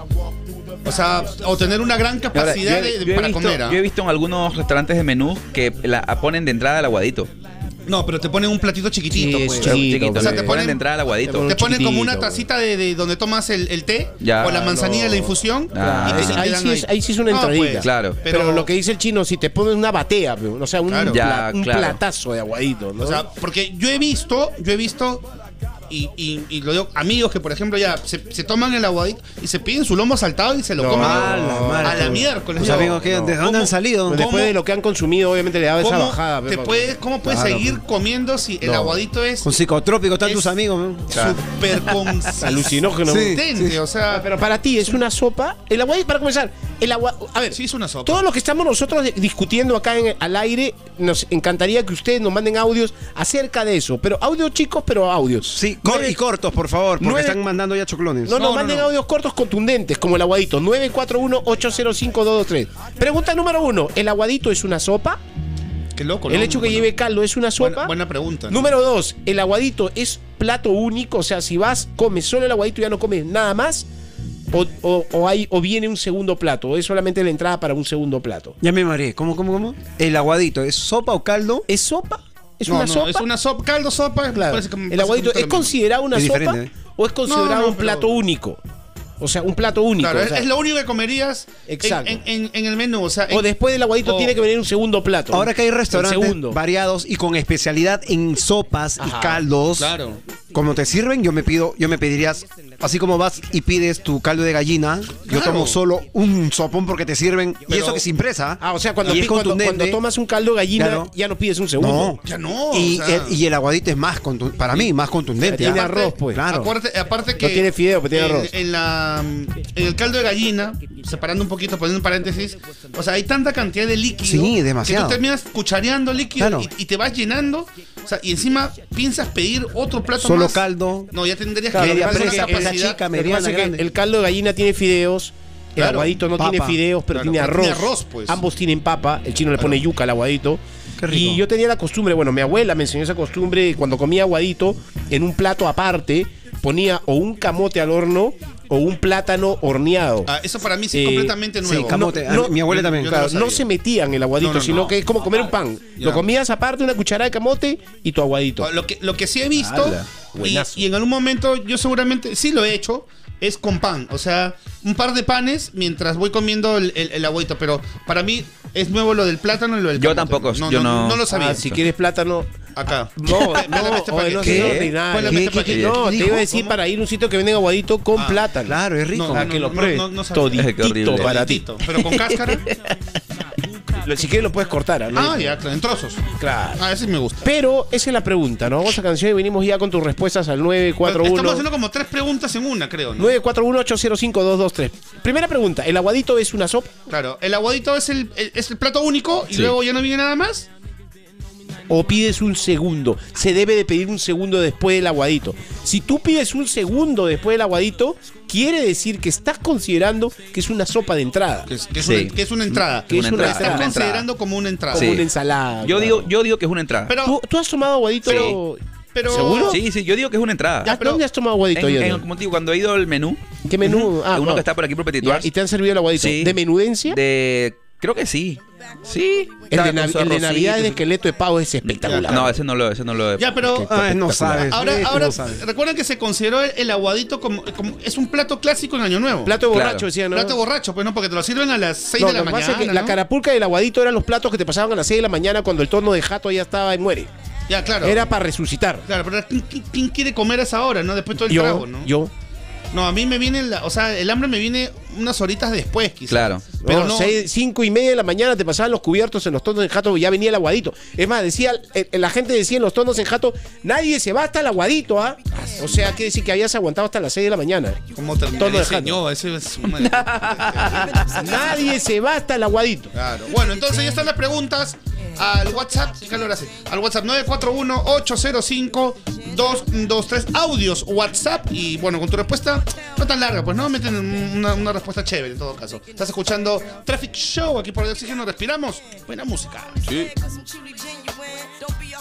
O sea, o tener una gran capacidad Ahora, yo, de, yo he para visto, comer. ¿ah? Yo he visto en algunos restaurantes de menú que la ponen de entrada el aguadito. No, pero te ponen un platito chiquitito, Sí, pues. chiquito, Chiquito, O sea, te te ponen ponen de entrada el aguadito. Te ponen como una chiquitito, tacita de, de donde tomas el, el té Ya. o la manzanilla de la infusión. Ah, y te, Ese- y te ahí, dan sí es, ahí sí es una No, entradita. pues, Claro. Pero, Pero, lo que dice el chino, si te pones una batea, o sea, un, Claro. pla- Ya, un claro. platazo de aguadito, ¿no? O sea, porque yo he visto, yo he visto, y, y, y lo digo, amigos que por ejemplo ya se, se toman el aguadito y se piden su lomo saltado y se lo No, comen a a la la, madre. a la miércoles. Los Yo, amigos que, ¿de dónde ¿cómo- han salido? Después ¿cómo- de lo que han consumido, obviamente le daba esa ¿Cómo bajada. te pe, puedes, ¿Cómo puedes Claro, seguir pues. comiendo si el No. aguadito es Con psicotrópicos están Es- tus amigos, ¿no? súper consistente? Alucinógeno. Sí. O sea, Pero para ti es una sopa. El aguadito, para comenzar, el agua. A ver, sí es una sopa. todo lo que estamos nosotros de- discutiendo acá en, al aire, nos encantaría que ustedes nos manden audios acerca de eso. Pero audios chicos, pero audios. Sí, cor- y cortos, por favor, porque nueve- están mandando ya choclones. No, no, No, no, manden no. audios cortos contundentes, como el aguadito. nueve cuatro uno, ocho cero cinco, dos dos tres. Pregunta número uno: ¿el aguadito es una sopa? Qué loco, ¿El ¿no? hecho que Bueno, lleve caldo es una sopa? Buena, buena pregunta. ¿no? Número dos: ¿el aguadito es plato único? O sea, si vas, comes solo el aguadito y ya no comes nada más. O, o, o hay, o viene un segundo plato, o es solamente la entrada para un segundo plato. Ya me mareé. ¿Cómo, cómo, cómo? El aguadito, ¿es sopa o caldo? ¿Es sopa? ¿Es No, una no, sopa? Es una sopa, caldo, sopa. Claro. parece como- ¿El parece aguadito como es lo mismo. considerado una Es sopa diferente, ¿eh? o es considerado No, no, un pero- plato único? O sea, un plato único. Claro, o sea, es lo único que comerías en- Exacto. en, en- en el menú. O, sea, en- o después del aguadito o- tiene que venir un segundo plato. Ahora que hay El restaurantes segundo. variados y con especialidad en sopas Ajá, y caldos, Claro. como te sirven, yo me pido, yo me pedirías, así como vas y pides tu caldo de gallina, yo Claro. tomo solo un sopón porque te sirven, y Pero- eso que sin presa. Ah, o sea, cuando, y pi- es cuando, contundente. cuando tomas un caldo de gallina, Claro. ya no pides un segundo. No, Ya no, Y, o sea- el, y el aguadito es más contundente, para mí, más contundente. Tiene ¿ah? arroz, pues. Claro. Aparte, aparte que. No tiene fideo, pero tiene en, arroz. En, la, en el caldo de gallina, separando un poquito, poniendo un paréntesis, o sea, hay tanta cantidad de líquido. Sí, demasiado. Que tú terminas cuchareando líquido Claro. y, y te vas llenando. O sea, y encima piensas pedir otro plato Solo más. caldo. No, ya tendrías Claro, que lo que tener pasa esa es que el- capacidad. chica, Lo que mediana, pasa es que grande. el caldo de gallina tiene fideos, el Claro, aguadito no papa. tiene fideos, pero Claro, tiene pero arroz. tiene arroz, pues. Ambos tienen papa, el chino le pone yuca al aguadito. Qué rico. Y yo tenía la costumbre, bueno, mi abuela me enseñó esa costumbre, cuando comía aguadito, en un plato aparte, ponía o un camote al horno o un plátano horneado. Ah, eso para mí sí Eh, es completamente sí, nuevo. camote. Ah, mi abuela también. yo Claro, no lo no, sabía. se metían el aguadito, No, no, sino no. que es como comer un pan. Ya. Lo comías aparte, una cucharada de camote y tu aguadito. Lo que, lo que sí he visto, Ala, y, buenazo. y en algún momento yo seguramente sí lo he hecho, es con pan. O sea, un par de panes mientras voy comiendo el, el, el aguadito. Pero para mí es nuevo lo del plátano y lo del Yo camote. tampoco, No, yo no, no- no lo sabía. Ah, si quieres plátano. Acá. No, Pélame no, este oye, paquete. no ¿Qué? seas ordinario. Pélame este ¿Qué, qué, qué? paquete. No, te ¿Dijo? iba a decir para ir a un sitio que venden aguadito con Ah, plátano. Claro, es rico. No, Ah, no, que lo no, pruebes. no, no sabía. Toditito Qué horrible. para ti. Toditito, pero con cáscara. Lo- Si quieres lo puedes cortar. ¿no? Ah, ya, claro, en trozos. Claro. Ah, ese me gusta. Pero esa es la pregunta, ¿no? Vamos a canción y venimos ya con tus respuestas al nueve cuatro Estamos uno haciendo como tres preguntas en una, creo, ¿no? nueve cuatro uno, ocho cero cinco, dos dos tres. Primera pregunta, ¿el aguadito es una sopa Claro, el aguadito es el, el- es el plato único y Sí. luego ya no viene nada más. o pides un segundo? Se debe de pedir un segundo después del aguadito. Si tú pides un segundo después del aguadito, quiere decir que estás considerando que es una sopa de entrada. Que es, que es Sí. una, que es una entrada. Que es Una una entrada. Estás entrada. Una entrada. considerando como una entrada. Como Sí. una ensalada. Yo claro. digo, yo digo que es una entrada. Pero, ¿Tú, tú has tomado aguadito? Sí. pero ¿Seguro? Sí, sí, yo digo que es una entrada. ¿A ¿Dónde has tomado aguadito, En- Jordan? en- como te digo, cuando he ido al menú, ¿Qué menú? Ah, uno no. que está por aquí por Petit Ya, Tours, ¿Y te han servido el aguadito? Sí. ¿De menudencia? de creo que sí. Sí. El de, Con Nav- su el de arrocito, Navidad de su- esqueleto de pavo es espectacular. No, ese no lo, ese no lo he. ya, pero Ah, no sabes. ahora, eh, ahora no sabes. recuerden que se consideró el, el aguadito como, como es un plato clásico en Año Nuevo. Plato de Claro. borracho, decía, ¿no? Plato borracho, pues no, porque te lo sirven a las seis No, de la lo que mañana. pasa es que la ¿no? carapulca y el aguadito eran los platos que te pasaban a las seis de la mañana cuando el torno de jato ya estaba y muere. Ya, claro. Era para resucitar. Claro, pero ¿quién, quién- quién quiere comer a esa hora, no? Después todo el Yo, trago, ¿no? yo. No, a mí me viene, la, o sea, el hambre me viene unas horitas después, quizás. Claro. Pero No, no. seis, cinco y media de la mañana te pasaban los cubiertos en los tornos en jato y ya venía el aguadito. Es más, decía, eh, la gente decía en los tornos en jato, nadie se va hasta el aguadito, ¿ah? O sea, quiere decir que habías aguantado hasta las seis de la mañana. ¿Cómo terminaría Todo ese dejando. ño? Ese es una- Nadie se va hasta el aguadito. Claro. Bueno, entonces ya están las preguntas al WhatsApp. ¿Qué calor hace? Al WhatsApp nueve cuatro uno, ocho cero cinco, dos dos tres. Audios, WhatsApp. Y bueno, con tu respuesta no tan larga, pues no meten una, una respuesta chévere en todo caso. Estás escuchando Traffic Show aquí por el Oxígeno. Respiramos. Buena música. Sí. Cause I'm truly genuine. Don't be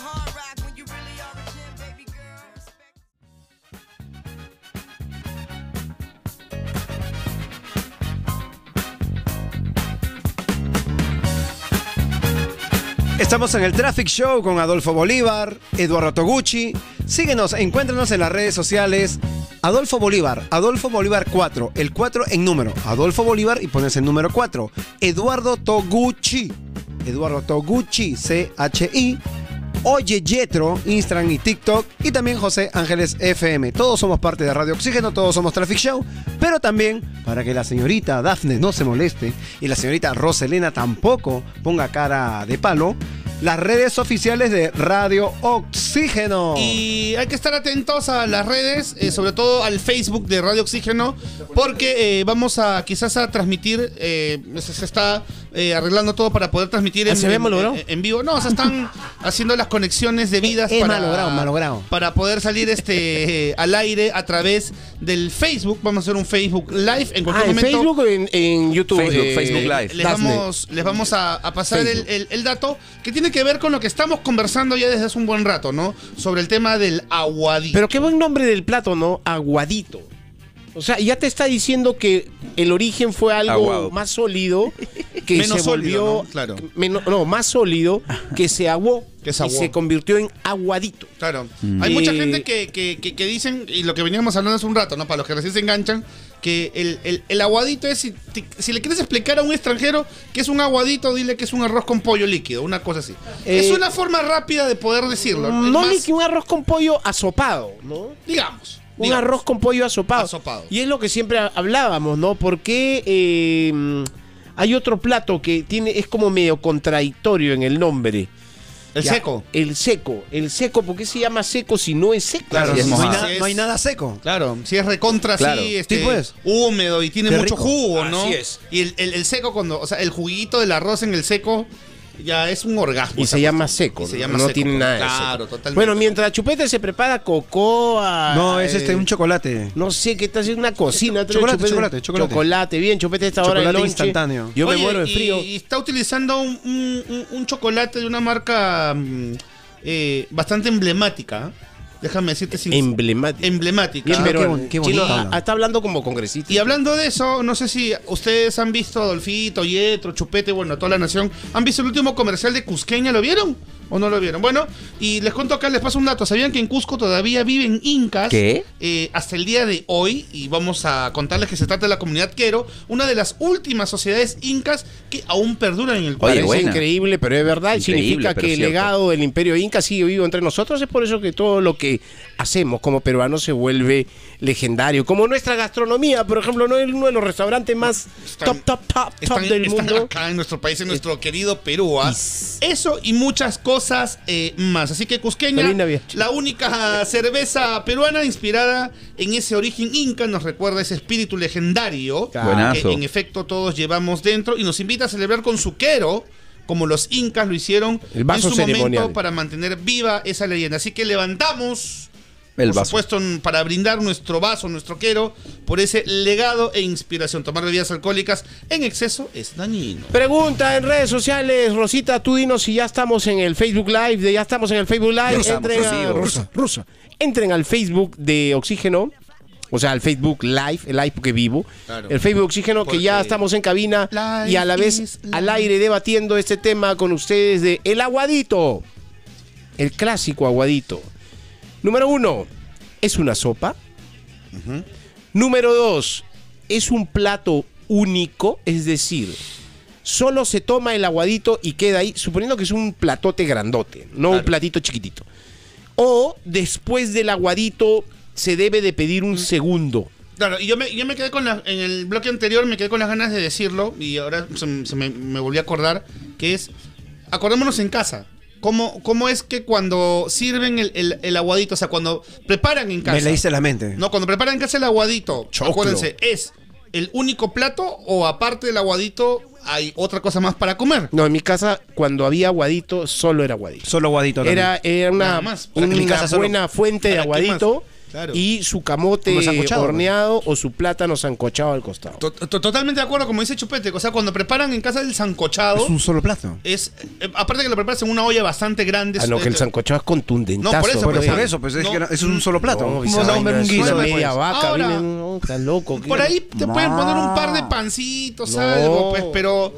Estamos en el Traffic Show con Adolfo Bolívar, Eduardo Toguchi. Síguenos, encuéntranos en las redes sociales. Adolfo Bolívar, Adolfo Bolívar cuatro, el cuatro en número. Adolfo Bolívar y pones el número cuatro. Eduardo Toguchi, Eduardo Toguchi, C H I. Oye Yetro, Instagram y TikTok. Y también José Ángeles F M. Todos somos parte de Radio Oxígeno, todos somos Traffic Show. Pero también, para que la señorita Dafne no se moleste y la señorita Roselena tampoco ponga cara de palo, las redes oficiales de Radio Oxígeno. Y hay que estar atentos a las redes, eh, sobre todo al Facebook de Radio Oxígeno, porque eh, vamos a quizás a transmitir, eh, se, se está eh, arreglando todo para poder transmitir en, ¿Se ve en, malogrado? en, en vivo. No, se están haciendo las conexiones debidas Es para, malogrado, malogrado. para poder salir este eh, al aire a través del Facebook. Vamos a hacer un Facebook Live en cualquier Ah, ¿en momento. Facebook o en, en YouTube? Facebook, Eh, Facebook Live. Les Dafne. vamos, les vamos a, a pasar el, Facebook. el- el dato que tiene que ver con lo que estamos conversando ya desde hace un buen rato, ¿no? Sobre el tema del aguadito. Pero qué buen nombre del plato, ¿no? Aguadito. O sea, ya te está diciendo que el origen fue algo Aguado. más sólido que Menos se sólido, volvió ¿no? Claro. menos- no, más sólido que se aguó Que se y aguó. se convirtió en aguadito. Claro. Mm. Hay mucha Eh, gente que, que, que, que dicen, y lo que veníamos hablando hace un rato, ¿no? Para los que recién se enganchan, que el, el, el aguadito es, si, te- si le quieres explicar a un extranjero que es un aguadito, dile que es un arroz con pollo líquido, una cosa así. Eh, es una forma rápida de poder decirlo. Es No más, ni que un arroz con pollo asopado, ¿no? digamos. Un digamos. arroz con pollo asopado. Asopado. Y es lo que siempre ha- hablábamos, ¿no? Porque eh, hay otro plato que tiene es como medio contradictorio en el nombre. El Ya, seco. El seco. El seco, ¿por qué se llama seco si no es seco? Claro, Sí, es no, hay mojado. nada, no hay nada seco. Claro, si es recontra Claro. así, este, Sí, pues. húmedo y tiene Qué mucho rico. jugo, ¿no? Así es. Y el, el- el seco cuando, o sea, el juguito del arroz en el seco ya es un orgasmo. Y esa se llama cuestión. seco. Y se ¿no? llama no seco. tiene nada de Claro, seco. totalmente. Bueno, mientras Chupete se prepara cocoa. No, es eh, este un chocolate. No sé qué está haciendo una cocina. trae Chocolate, Chupete. chocolate, chocolate. Chocolate, bien, Chupete a esta hora de Chocolate lonche. instantáneo. Yo Oye, me muero de y- frío. Y está utilizando un, un- un- un chocolate de una marca mm, eh, bastante emblemática. Déjame decirte sin Emblemático. emblemática. Bien, Ah, pero qué bon- qué bonito habla. está hablando como congresista. Y hablando de eso, no sé si ustedes han visto a Adolfito, Yetro, Chupete, bueno, toda la nación. ¿Han visto el último comercial de Cusqueña? ¿Lo vieron? ¿O no lo vieron? Bueno, y les cuento acá, les paso un dato. ¿Sabían que en Cusco todavía viven incas? ¿Qué? Eh, hasta el día de hoy, y vamos a contarles que se trata de la comunidad Quero, una de las últimas sociedades incas que aún perduran en el Oye, país. Parece buena. increíble, pero es verdad. Y Increíble, significa pero que el cierto. legado del imperio inca sigue vivo entre nosotros. Es por eso que todo lo que hacemos como peruanos se vuelve legendario. Como nuestra gastronomía, por ejemplo, no es uno de los restaurantes más Están- top, top, top, top Están, del están mundo. acá en nuestro país, en nuestro querido Perú. ¿ah? Eso y muchas cosas eh, más. Así que Cusqueña, Feliz Navidad. la única cerveza peruana inspirada en ese origen inca, nos recuerda ese espíritu legendario Buenazo. que en efecto todos llevamos dentro y nos invita a celebrar con su quero, como los incas lo hicieron El vaso en su ceremonial. momento para mantener viva esa leyenda. Así que levantamos... El por vaso. supuesto, n- para brindar nuestro vaso, nuestro quero, por ese legado e inspiración. Tomar bebidas alcohólicas en exceso es dañino. Pregunta en redes sociales, Rosita, tú dinos si ya estamos en el Facebook Live, de ya estamos en el Facebook Live. Ya estamos, Entren, sí, a- Rusa. Rusa, Rusa. Entren al Facebook de Oxígeno, o sea, al Facebook Live, el live que vivo. Claro. El Facebook Oxígeno, que ya Porque estamos en cabina y a la life vez is al life. aire debatiendo este tema con ustedes de el aguadito. El clásico aguadito. Número uno, ¿es una sopa? Número dos, ¿es un plato único? Es decir, solo se toma el aguadito y queda ahí, suponiendo que es un platote grandote, no un Claro. platito chiquitito. O después del aguadito se debe de pedir un segundo. Claro, y yo me, yo me quedé con la, en el bloque anterior me quedé con las ganas de decirlo y ahora se, se me, me volví a acordar, que es, acordémonos en casa. ¿Cómo, cómo es que cuando sirven el, el- el aguadito, o sea, cuando preparan en casa... Me leíste la mente. No, cuando preparan en casa el aguadito, Choclo. acuérdense, ¿es el único plato o aparte del aguadito hay otra cosa más para comer? No, en mi casa cuando había aguadito solo era aguadito. Solo aguadito también. Era, era una, Nada más. Para que mi una casa solo- buena fuente de ¿Para qué aguadito más? Claro. y su camote Como sancochado, horneado o su plátano sancochado al costado. To- to- Totalmente de acuerdo, como dice Chupete. O sea, cuando preparan en casa el sancochado, Es un solo plato. es, eh, aparte que lo preparas en una olla bastante grande. Ah, no, es- que el eh, sancochado es contundentazo. No, por eso, Por, pero- por eso, pues es, No. que era- es un solo plato. No, ¿Cómo esa vas a comer vaina un es guiso una después? media vaca, Ahora, viene- no, está loco. Por ahí te pueden poner un par de pancitos, No. algo, pues, pero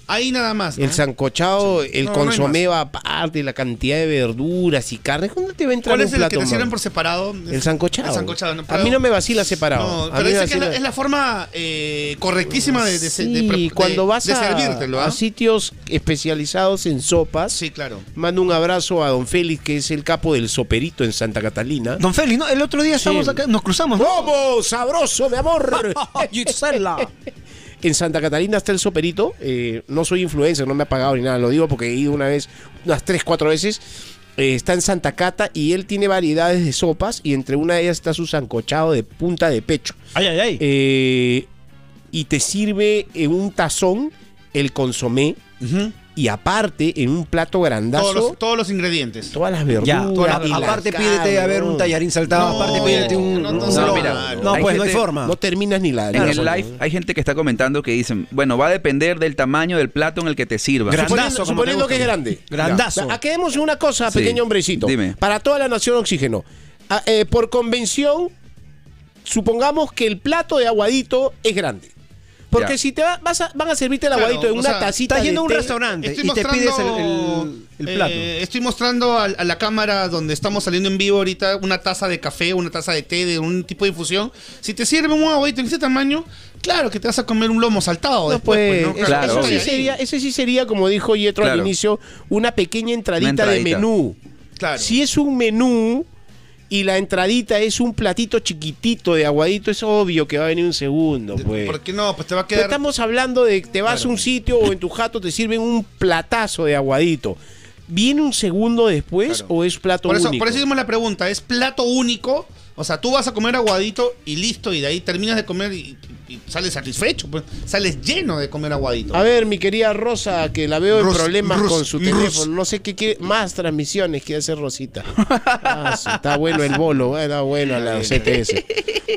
Ahí nada más. ¿no? El sancochado, Sí. el No, no hay consomé más. va aparte, la cantidad de verduras y carnes. ¿Cuándo te va a entrar ¿Cuál un es el plato, que te mano? sirven por separado? El sancochado. El sancochado, no, A pero- mí no me vacila separado. No, A pero mí me dice que es la, vacila- es la forma eh, correctísima de, de, se- de Sí, pre- de- cuando vas de a, servírtelo, ¿ah? a sitios especializados en sopas. Sí, claro. Mando un abrazo a don Félix, que es el capo del soperito en Santa Catalina. Don Félix, ¿no? El otro día Sí. estamos acá, nos cruzamos, ¿no? ¡Vamos, sabroso, mi amor! Gisela. En Santa Catalina está el soperito. Eh, no soy influencer, no me ha pagado ni nada. Lo digo porque he ido una vez, unas tres, cuatro veces. Eh, está en Santa Cata y él tiene variedades de sopas. Y entre una de ellas está su sancochado de punta de pecho. Ay, ay, ay. Eh, y te sirve en un tazón el consomé. Ujú. Y aparte, en un plato grandazo, Todos los, todos los ingredientes. todas las verduras. Ya, y la aparte carne, pídete a ver un ¿no? tallarín saltado, No, aparte pídete un... no, un- no, un- no, no, mira, no, hay pues no hay gente- forma. No terminas ni la... En ni el la- live hay gente que está comentando que dicen, bueno, va a depender del tamaño del plato en el que te sirva. Gran- Suponiendo, Grandazo, como suponiendo te que es gusta. grande. Grandazo. Ya. Quedemos en una cosa, Sí. pequeño hombrecito. Dime. Para toda la nación oxígeno. Ah, eh, por convención, supongamos que el plato de aguadito es grande. Porque Ya. si te va- vas a- van a servirte el Claro, aguadito en o una sea, tacita Estás yendo a de un té. restaurante Estoy y te pides el, mostrando, el- el plato. eh, estoy mostrando a, a la cámara donde estamos saliendo en vivo ahorita una taza de café, una taza de té, de un tipo de infusión. Si te sirve un aguadito en ese tamaño, claro que te vas a comer un lomo saltado No, después. pues, pues, ¿no? eso- Claro, eso sí obvio. sería, ese sí sería, como dijo Yetro al Claro. inicio, una pequeña entradita, Una de entradita. menú. Claro. Si es un menú y la entradita es un platito chiquitito de aguadito, es obvio que va a venir un segundo, pues. ¿Por qué no? Pues te va a Pero quedar... estamos hablando de que te vas Claro. a un sitio o en tu jato te sirven un platazo de aguadito. ¿Viene un segundo después Claro. o es plato Por eso, único? por eso hicimos la pregunta, ¿es plato único? O sea, tú vas a comer aguadito y listo, y de ahí terminas de comer y, y sales satisfecho, pues sales lleno de comer aguadito. A ver, mi querida Rosa, que la veo en Rus- problemas Rus- con su Rus. teléfono. No sé qué quiere. Más transmisiones quiere hacer Rosita. Ah, sí, está bueno el bolo. Está buena la C T S.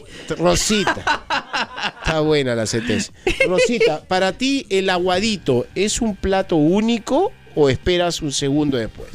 Rosita. Está buena la C T S. Rosita, para ti, ¿el aguadito es un plato único o esperas un segundo después?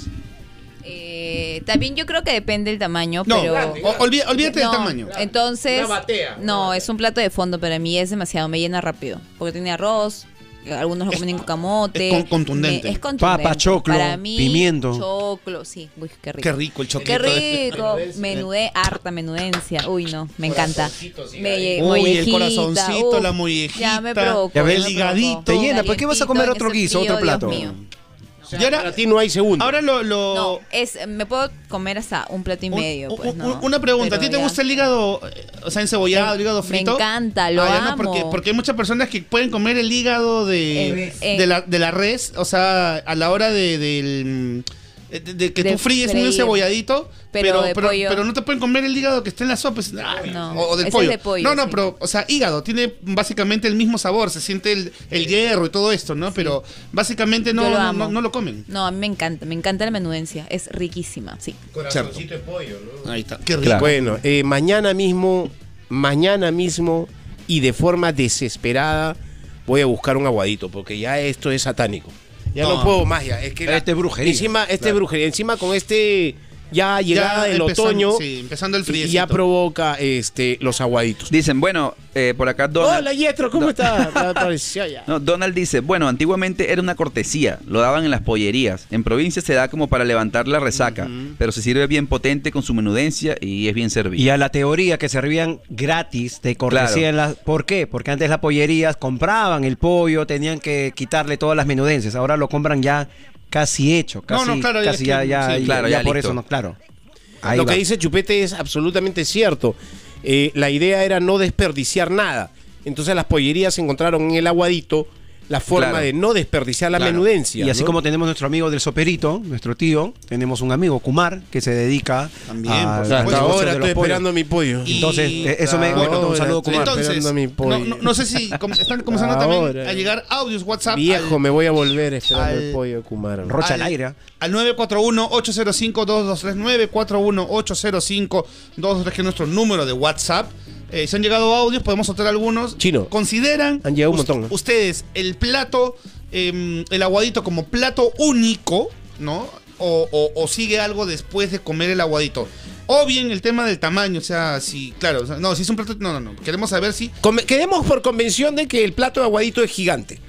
Eh, también yo creo que depende del tamaño, No, pero... o- olví- olvídate del No, tamaño. Entonces, Una batea. no, es un plato de fondo, pero a mí es demasiado, me llena rápido. Porque tiene arroz, algunos lo comen en camote. es con- contundente. me- es contundente. Papa, choclo, Para mí, pimiento. choclo, sí. Uy, qué rico. Qué rico el Qué choquito. rico, menudé, harta menudencia. Uy, no, me encanta. Me, Uy, el mollejita, corazoncito, uf, la mollejita. Ya me provocó. Ya ves, me el higadito. provocó. Te llena, ¿por qué vas a comer Calientito otro en ese guiso, otro frío, plato? Dios mío. Y ahora, Para ti no hay segundo. ahora lo... lo- No, es, me puedo comer hasta un plato y un- medio, un- pues, un- ¿no? Una pregunta, ¿a ti Pero te ya. gusta el hígado, eh, o sea, encebollado, el hígado Me frito? encanta, lo Ah, ya no, amo. porque, porque hay muchas personas que pueden comer el hígado de, Eh, eh. de, la, de la res, o sea, a la hora de, del- de, de que De tú fríes un freír. enceboladito, Pero pero, de pero, pollo. pero no te pueden comer el hígado que esté en la sopa. es- ay, No, o, o del ese es pollo. de pollo, No, no, sí. pero, o sea, hígado tiene básicamente el mismo sabor, se siente el, el hierro y todo esto, ¿no? Pero básicamente no, Yo lo no, amo. no, no lo comen. No, a mí me encanta, me encanta la menudencia, es riquísima, sí. Corazoncito de pollo, ¿no? Ahí está, qué rico. Claro. Bueno, eh, mañana mismo, mañana mismo y de forma desesperada voy a buscar un aguadito porque ya esto es satánico. Ya no, No. puedo más ya. Es que la- Este es brujería. Encima, este es brujería. Encima con este ya llegada del empezando- otoño sí, empezando el y friecito. ya provoca este los aguaditos. Dicen, bueno, eh, por acá Donald... Hola Yetro, ¿cómo Do- estás? Apareció ya. No, Donald dice, bueno, antiguamente era una cortesía, lo daban en las pollerías. En provincia se da como para levantar la resaca, pero se sirve bien potente con su menudencia y es bien servido. Y a la teoría que servían gratis de cortesía. Claro. En la- ¿Por qué? Porque antes las pollerías compraban el pollo, tenían que quitarle todas las menudencias. Ahora lo compran ya casi hecho, casi, No, no, claro, ya casi es ya, que- ya, sí, ya- claro, ya ya por listo. eso no, claro. Ahí Lo va. que dice Chupete es absolutamente cierto. Eh, la idea era no desperdiciar nada. Entonces las pollerías encontraron en el aguadito la forma Claro. de no desperdiciar la Claro. menudencia. Y así ¿no? como tenemos nuestro amigo del soperito, nuestro tío, tenemos un amigo, Kumar, que se dedica También, a por Hasta supuesto. negocio ahora de los estoy pollos. esperando mi pollo. Y- Entonces, eh, eso me Ahora bueno, un saludo estoy Kumar. Entonces, esperando mi pollo. no, no, no sé si com- están comenzando también Ahora. a llegar audios WhatsApp Viejo, al, me voy a volver esperando al- el pollo de Kumar. Rocha al- al aire. al nueve cuatro uno, ocho cero cinco, dos dos tres nueve, cuatro uno ocho cero cinco, dos dos tres, que es nuestro número de WhatsApp. Eh, se han llegado audios, podemos soltar algunos. Chino. ¿Consideran Han llegado un us- montón, ¿no? ustedes el plato, eh, el aguadito como plato único, ¿no? O, o- o sigue algo después de comer el aguadito? O bien el tema del tamaño, o sea, si, claro, o sea, no, si es un plato, no, no, no. Queremos saber si Come- quedemos por convención de que el plato de aguadito es gigante.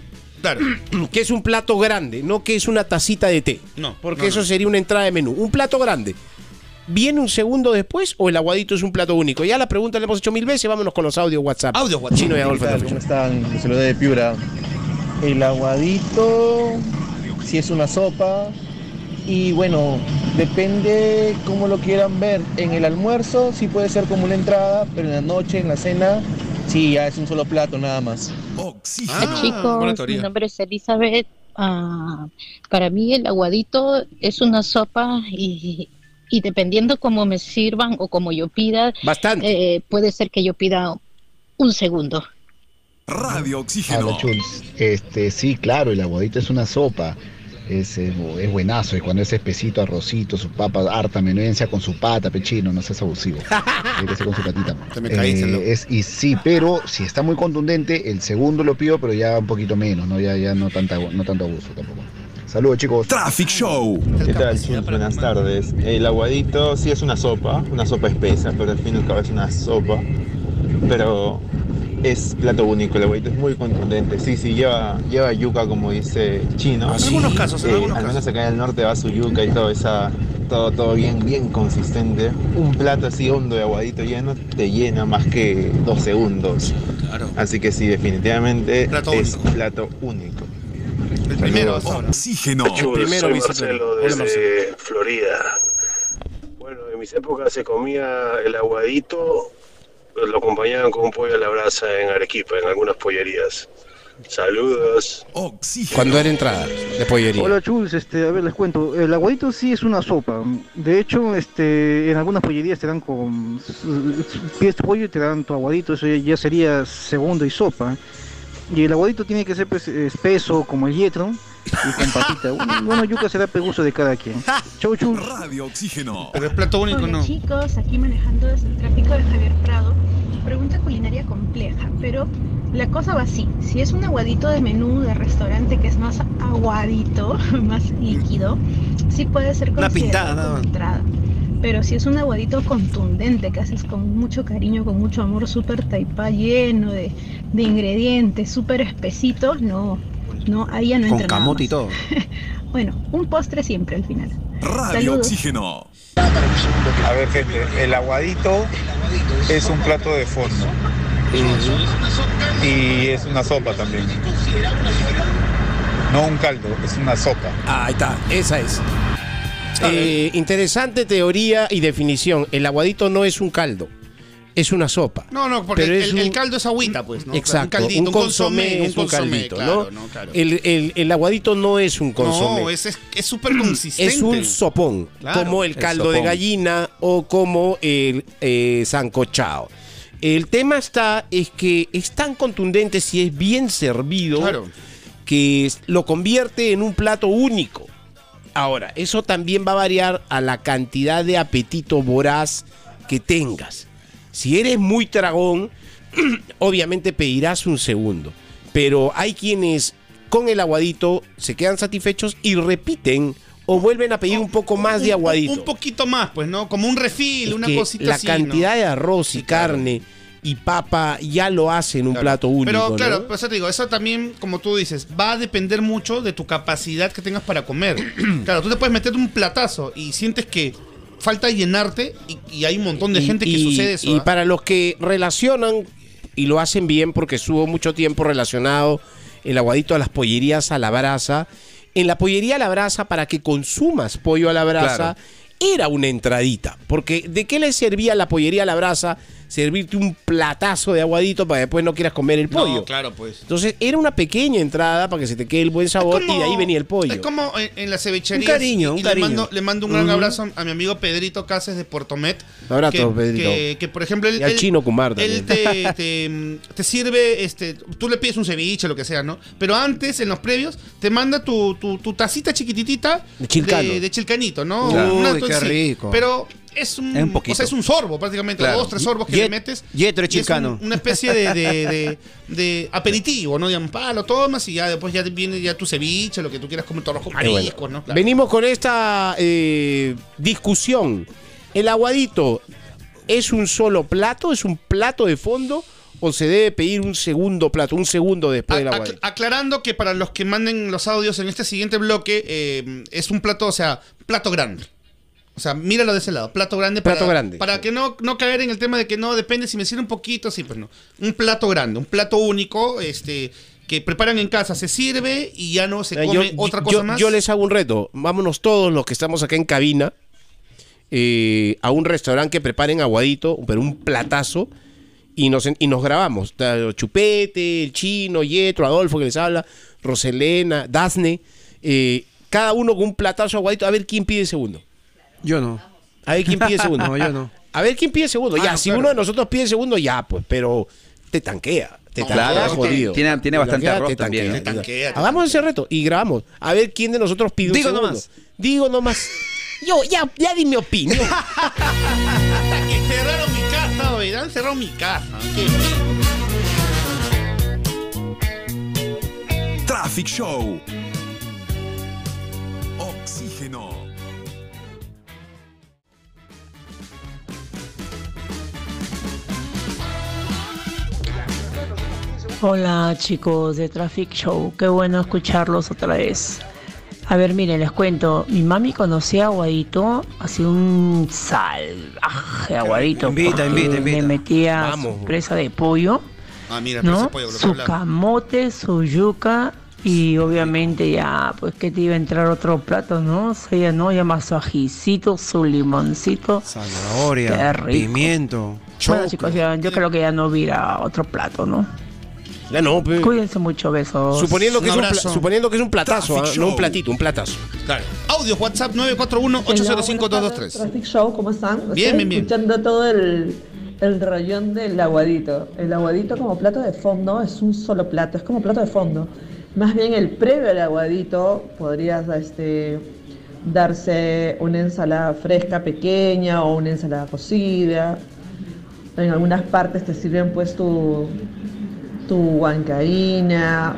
Claro. Que es un plato grande, no que es una tacita de té. No. Porque no, eso no. sería una entrada de menú. Un plato grande. ¿Viene un segundo después o el aguadito es un plato único? Ya la pregunta la hemos hecho mil veces, vámonos con los audios WhatsApp. Audios WhatsApp. Chino y ¿Qué Adolfo. tal? ¿Cómo están? Les saludo de Piura. El aguadito, si es una sopa, y bueno, depende cómo lo quieran ver. En el almuerzo sí puede ser como una entrada, pero en la noche, en la cena, sí, ya es un solo plato nada más. Oxígeno. Ah, Chicos, buena mi teoría. nombre es Elizabeth. Ah, para mí el aguadito es una sopa y, y dependiendo cómo me sirvan o como yo pida, Bastante. eh, puede ser que yo pida un segundo. Radio Oxígeno. Hola, Chuls. Este, sí, claro, el aguadito es una sopa. Es, es, es buenazo, es cuando es espesito, arrocito, su papa harta menudencia con su pata, pechino, no seas abusivo. Tiene que ser con su patita. Te me caíste, loco. es, y sí, pero si está muy contundente, el segundo lo pido, pero ya un poquito menos, ¿no? Ya, ya no, tanta, no tanto abuso tampoco. Saludos, chicos. Traffic Show. ¿Qué tal, Chuls? Buenas tardes. El aguadito sí es una sopa, una sopa espesa, pero al fin y al cabo es una sopa. Pero es plato único, el aguadito es muy contundente. Sí, sí, lleva, lleva yuca, como dice Chino. En algunos casos, en Eh, algunos al menos casos. acá en el norte va su yuca y todo esa, todo, todo bien, bien consistente. Un plato así hondo de aguadito lleno te llena más que dos segundos. Claro. Así que sí, definitivamente Plato es único. plato único. El primero. Saludos. ahora. Oxígeno. Primero, soy Vicente. Marcelo Hola, desde Marcelo. Florida. Bueno, en mis épocas se comía el aguadito, lo acompañaban con un pollo a la brasa en Arequipa, en algunas pollerías. Saludos. Oxígeno. Cuando era entrada de pollería. Hola Chuls, este, a ver les cuento, el aguadito sí es una sopa. De hecho, este, en algunas pollerías te dan con pides tu pollo y te dan tu aguadito, eso ya, ya sería segundo y sopa. Y el aguadito tiene que ser pues, espeso como el yetro y con patita. Bueno, bueno, yuca será pe gusto de cada quien. Chau, Chuls. Radio Oxígeno. Pero el plato único Hola no. chicos, aquí manejando desde el tráfico de Javier Prado. Pregunta culinaria compleja, pero la cosa va así. Si es un aguadito de menú de restaurante que es más aguadito, más líquido, sí puede ser Una pintada, considerado nada como más. entrada. Pero si es un aguadito contundente que haces con mucho cariño, con mucho amor, súper taipá, lleno de, de ingredientes, súper espesitos, no, no, ahí ya no Con entra nada camote y más. todo. Bueno, un postre siempre al final. Radio Saludos. Oxígeno. A ver, gente, el aguadito es un plato de fondo. Y es una sopa también. No un caldo, es una sopa. Ahí está, esa es. Eh, interesante teoría y definición. El aguadito no es un caldo, es una sopa. No, no, porque Pero el, es el un- caldo es agüita, pues, ¿no? Exacto, un caldito, un un consomé consomé, es un caldito, claro, ¿no? no, claro. El, el- el aguadito no es un consomé. No, es es es súper consistente. Es un sopón, Claro, como el el caldo de sopón. gallina o como el eh, sancochao. El tema está es que es tan contundente si es bien servido Claro. que es- lo convierte en un plato único. Ahora, eso también va a variar a la cantidad de apetito voraz que tengas. Si eres muy tragón, obviamente pedirás un segundo. Pero hay quienes con el aguadito se quedan satisfechos y repiten o vuelven a pedir un poco más de aguadito. Un, un poquito más, pues, ¿no? Como un refil, Es una que cosita la así, cantidad ¿no? de arroz y carne y papa ya lo hace en un plato único. Pero claro, ¿no? pues eso te digo, eso también, como tú dices, va a depender mucho de tu capacidad que tengas para comer. Claro, tú te puedes meter un platazo y sientes que falta llenarte y, y hay un montón de Y- gente que y- sucede eso. Y ¿ah? para los que relacionan y lo hacen bien, porque estuvo mucho tiempo relacionado el aguadito a las pollerías a la brasa. En la pollería a la brasa, para que consumas pollo a la brasa, Claro. era una entradita. Porque ¿de qué le servía la pollería a la brasa? Servirte un platazo de aguadito para que después no quieras comer el pollo. No, claro, pues. Entonces era una pequeña entrada para que se te quede el buen sabor como- y de ahí venía el pollo. Es como en, en las cevicherías. Un cariño, y, un y cariño. Le mando, le mando un gran Ujú. abrazo a mi amigo Pedrito Cáceres de Puerto Met. Abrazo, que, Pedrito. Que, que, por ejemplo, él, Y al él- chino Kumar él también. te, te, te sirve, este, tú le pides un ceviche, lo que sea, ¿no? Pero antes, en los previos, te manda tu, tu, tu tacita chiquititita De chilcano. de, de chilcanito, ¿no? Claro. Una- Uy, qué entonces, sí. rico. Pero es un, Es un poquito. o sea, es un sorbo prácticamente, Claro. dos, tres sorbos que Yet- le metes. Yetro y es un- chilcano. una especie de, de, de, de aperitivo, ¿no? Digamos, pa, lo tomas y ya después ya viene ya tu ceviche, lo que tú quieras comer, todos los Eh, bueno. mariscos, ¿no? Claro. Venimos con esta eh, discusión. ¿El aguadito es un solo plato? ¿Es un plato de fondo? o se debe pedir un segundo plato, un segundo después del Ac- aguadito? Aclarando que para los que manden los audios en este siguiente bloque, eh, es un plato, o sea, plato grande. O sea, míralo de ese lado, plato grande. Para, Plato grande. Para que no, no caer en el tema de que no, depende si me sirve un poquito, sí, pues no. Un plato grande, un plato único, este, que preparan en casa, se sirve y ya no se Eh, come yo, otra yo- cosa más. Yo les hago un reto. Vámonos todos los que estamos acá en cabina eh, a un restaurante que preparen aguadito, pero un platazo, y nos, y nos grabamos. Está Chupete, el Chino, Yetro, Adolfo que les habla, Roselena, Dasne, eh, cada uno con un platazo aguadito, a ver quién pide segundo. Yo no. A ver quién pide segundo. No, yo no. A ver quién pide segundo. Ah, ya, no, si claro. uno de nosotros pide segundo, ya, pues, pero te tanquea. Te No, tanquea, claro, jodido. tiene- tiene Te bastante tanquea, arroz te también, tanquea. ¿no? Te tanquea, te Hagamos ese reto y grabamos. A ver quién de nosotros pide un Digo segundo. nomás. Digo nomás. Yo, ya, ya di mi opinión. Hasta que cerraron mi casa, oye, han cerrado mi casa. Qué Traffic Show. Oxígeno. Hola chicos de Traffic Show, qué bueno escucharlos otra vez. A ver, miren, les cuento, mi mami conocía a Aguadito, hacía un salvaje Aguadito. Invita, porque invita, invita. Le metía Vamos. su presa de pollo, Ah, mira, pero ese ¿no? pollo, lo que Su hablaba. camote, su yuca y obviamente ya, pues que te iba a entrar otro plato, ¿no? O sea, ya no, ya más su ajicito, su limoncito. Qué Zanahoria, rico. pimiento. Bueno chicos, ya- yo creo que ya no hubiera otro plato, ¿no? Ya no, pe. Cuídense mucho, besos. Suponiendo que, Un es un pla- abrazo. suponiendo que es un platazo, Traffic ¿ah? No un Show. platito, un platazo. Claro. Audios, WhatsApp nueve cuatro uno, ocho cero cinco, dos dos tres. Traffic Show, ¿cómo están? Bien, Estoy bien, bien. escuchando todo el, el rayón del aguadito. El aguadito como plato de fondo es un solo plato, es como plato de fondo. Más bien el previo al aguadito podrías este, darse una ensalada fresca pequeña o una ensalada cocida. En algunas partes te sirven pues tu, tu huancaína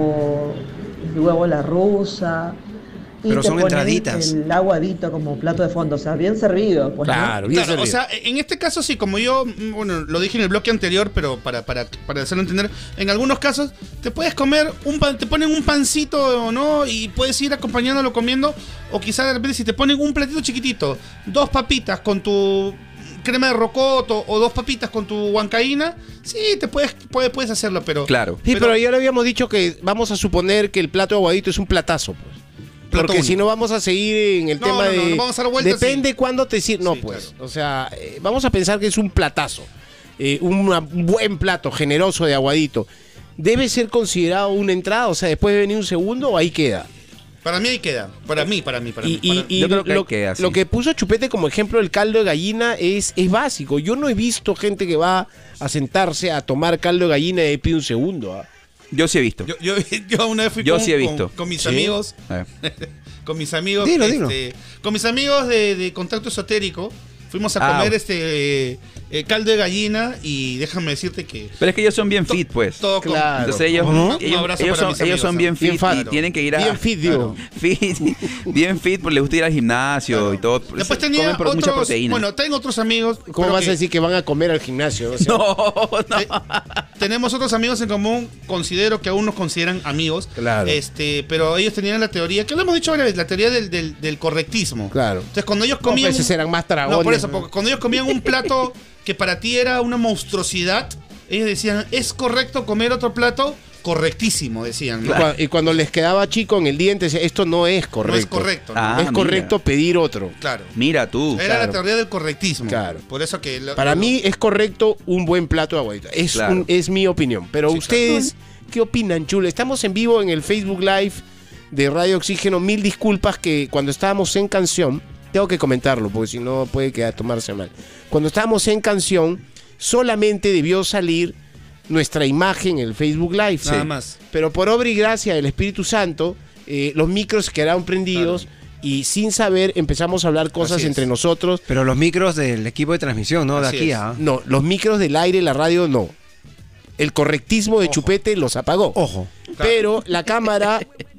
o el huevo a la rusa. Y Pero te son ponen entraditas. el aguadito como plato de fondo, o sea, bien servido. Pues, ¿no? Claro, bien Claro, o servido. sea, en este caso sí, como yo, mm, bueno, lo dije en el bloque anterior, pero para, para, para hacerlo entender, en algunos casos te puedes comer un pan, te ponen un pancito o no, y puedes ir acompañándolo comiendo, o quizás de repente si te ponen un platito chiquitito, dos papitas con tu crema de rocoto o dos papitas con tu huancaína, sí, te puedes, puedes, puedes hacerlo, pero... Claro. Sí, pero, ya le habíamos dicho que vamos a suponer que el plato de aguadito es un platazo, pues. Plato Porque único. si no vamos a seguir en el No, tema no, no, de... no vamos a dar vueltas, depende sí. cuándo te sirve. No, Sí, pues. O sea, eh, vamos a pensar que es un platazo. eh, una- un buen plato generoso de aguadito. ¿Debe ser considerado una entrada? O sea, después de venir un segundo o ahí queda. Para mí ahí queda, para mí, para mí, para Y, mí. y- para- y Yo creo que lo, ahí queda, sí. lo que puso Chupete como ejemplo el caldo de gallina es, es básico. Yo no he visto gente que va a sentarse a tomar caldo de gallina y pide un segundo. ¿ah? Yo sí he visto. Yo, yo, yo una vez fui Yo con, sí he con- visto. con mis ¿Sí? amigos, A ver. con mis amigos, Dilo, este, con mis amigos de, de Contacto Esotérico, fuimos a Ah, comer bueno. este eh, caldo de gallina y déjame decirte que Pero es que ellos son bien fit, pues. todo con- Claro. Entonces ellos, Un ellos, abrazo ellos para son, mis ellos amigos, son bien ¿no? fit Bien y fat. tienen que ir a... Bien fit, digo. Fit, bien fit, porque les gusta ir al gimnasio y todo. Después tenía Comen pro- mucha otros, proteína. bueno, tengo otros amigos. ¿Cómo pero vas que a decir que van a comer al gimnasio? O sea, no, no. te- tenemos otros amigos en común, considero que aún nos consideran amigos. Claro. Este, pero ellos tenían la teoría, que lo hemos dicho varias veces, la teoría del, del, del correctismo. Claro. Entonces cuando ellos No, comían... pues, esos eran más dragones. No, por eso, porque cuando ellos comían un plato que para ti era una monstruosidad, ellos decían, ¿es correcto comer otro plato? Correctísimo, decían. Y ¿no? cua- Y cuando les quedaba chico en el diente, decía, esto no es correcto. No es correcto. ¿no? Ah, es correcto pedir otro. Claro. Mira tú. Era claro. la teoría del correctismo. Claro. Por eso que... lo- Para lo- mí es correcto un buen plato de aguadito. Es, Claro. un- es mi opinión. Pero Sí, ustedes, ¿qué opinan, chulo? Estamos en vivo en el Facebook Live de Radio Oxígeno. Mil disculpas que cuando estábamos en canción, tengo que comentarlo porque si no puede quedar tomarse mal. Cuando estábamos en canción, solamente debió salir nuestra imagen en el Facebook Live. Nada Sí. más. Pero por obra y gracia del Espíritu Santo, eh, los micros quedaron prendidos y sin saber empezamos a hablar cosas Así es. entre nosotros. Pero los micros del equipo de transmisión, ¿no? De Así aquí es. a... No, los micros del aire, la radio, no. El correctismo de Ojo. Chupete los apagó. Ojo. Pero la cámara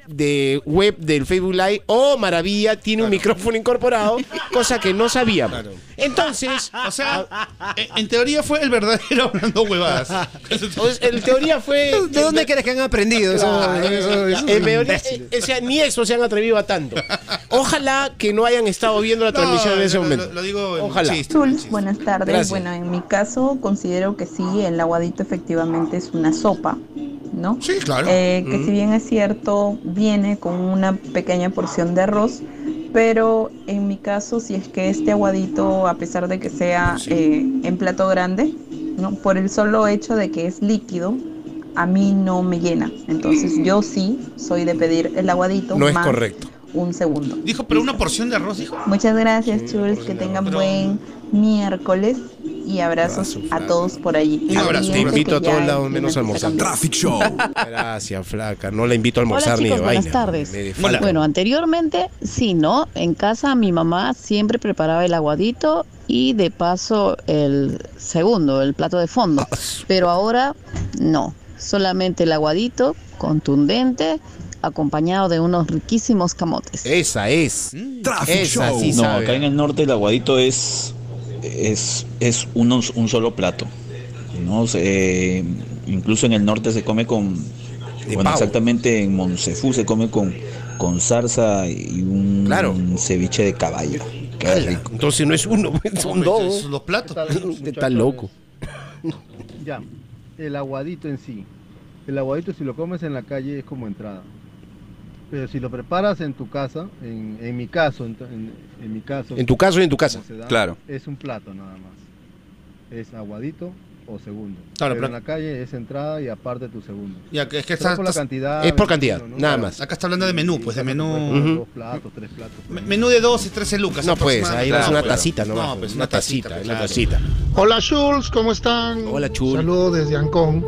de web del Facebook Live, oh maravilla, tiene un micrófono incorporado, cosa que no sabíamos. Claro. Entonces, O sea, en, en teoría fue el verdadero hablando huevadas. Entonces, en teoría fue. ¿De dónde crees que han aprendido eso? Claro, eso- eso- en teoría, eh, o sea, ni eso se han atrevido a tanto. Ojalá que no hayan estado viendo la transmisión en ese lo, momento. lo- lo digo en Ojalá. chiste. Jules, buenas tardes. Gracias. Bueno, en mi caso considero que sí, el aguadito efectivamente es una sopa, ¿no? Sí, claro. Eh, que Mm. si bien es cierto, viene con una pequeña porción de arroz, pero en mi caso, si es que este aguadito, a pesar de que sea eh, en plato grande, ¿no? Por el solo hecho de que es líquido, a mí no me llena. Entonces yo sí soy de pedir el aguadito No es más correcto. un segundo. Dijo, pero una porción de arroz, dijo. Muchas gracias, Jules. Que tengan buen miércoles y abrazos a todos por allí. Un abrazo. Te invito a todos lados menos a almorzar. almorzar. Traffic Show. Gracias, flaca. No la invito a Hola almorzar ni de chicos, vaina. buenas tardes. Me falta. Bueno, anteriormente sí, ¿no? En casa mi mamá siempre preparaba el aguadito y de paso el segundo, el plato de fondo. Pero ahora no, solamente el aguadito contundente acompañado de unos riquísimos camotes. Esa es. Traffic Esa Show. sí No, sabe. acá en el norte el aguadito es es, es uno- un solo plato, ¿no? Se- incluso en el norte se come con, bueno, pavo. exactamente en Monsefú se come con, con zarza y un Claro. ceviche de caballo. Qué rico. Entonces no es uno, son dos. Esos los platos. Usted está loco. Ya, el aguadito en sí. El aguadito si lo comes en la calle es como entrada. Pero si lo preparas en tu casa, en, en mi caso, en, en- en mi caso. En tu caso y en tu casa. como se da, Claro. Es un plato nada más. Es aguadito o segundo. Claro, pero pero- en la calle es entrada y aparte tu segundo. Ya, que es que Pero está, por la está- cantidad. Es por me cantidad, imagino, nada Claro. más. acá está hablando de menú, pues de menú. Ujú. Dos platos, tres platos. Me- Menú de dos y trece lucas. No, pues, ahí aproximadamente. vas una Claro, tacita claro. nomás. No, pues una tacita, pues, una claro. tacita. Hola Jules, ¿cómo están? Hola, Chul. Saludos desde Ancón.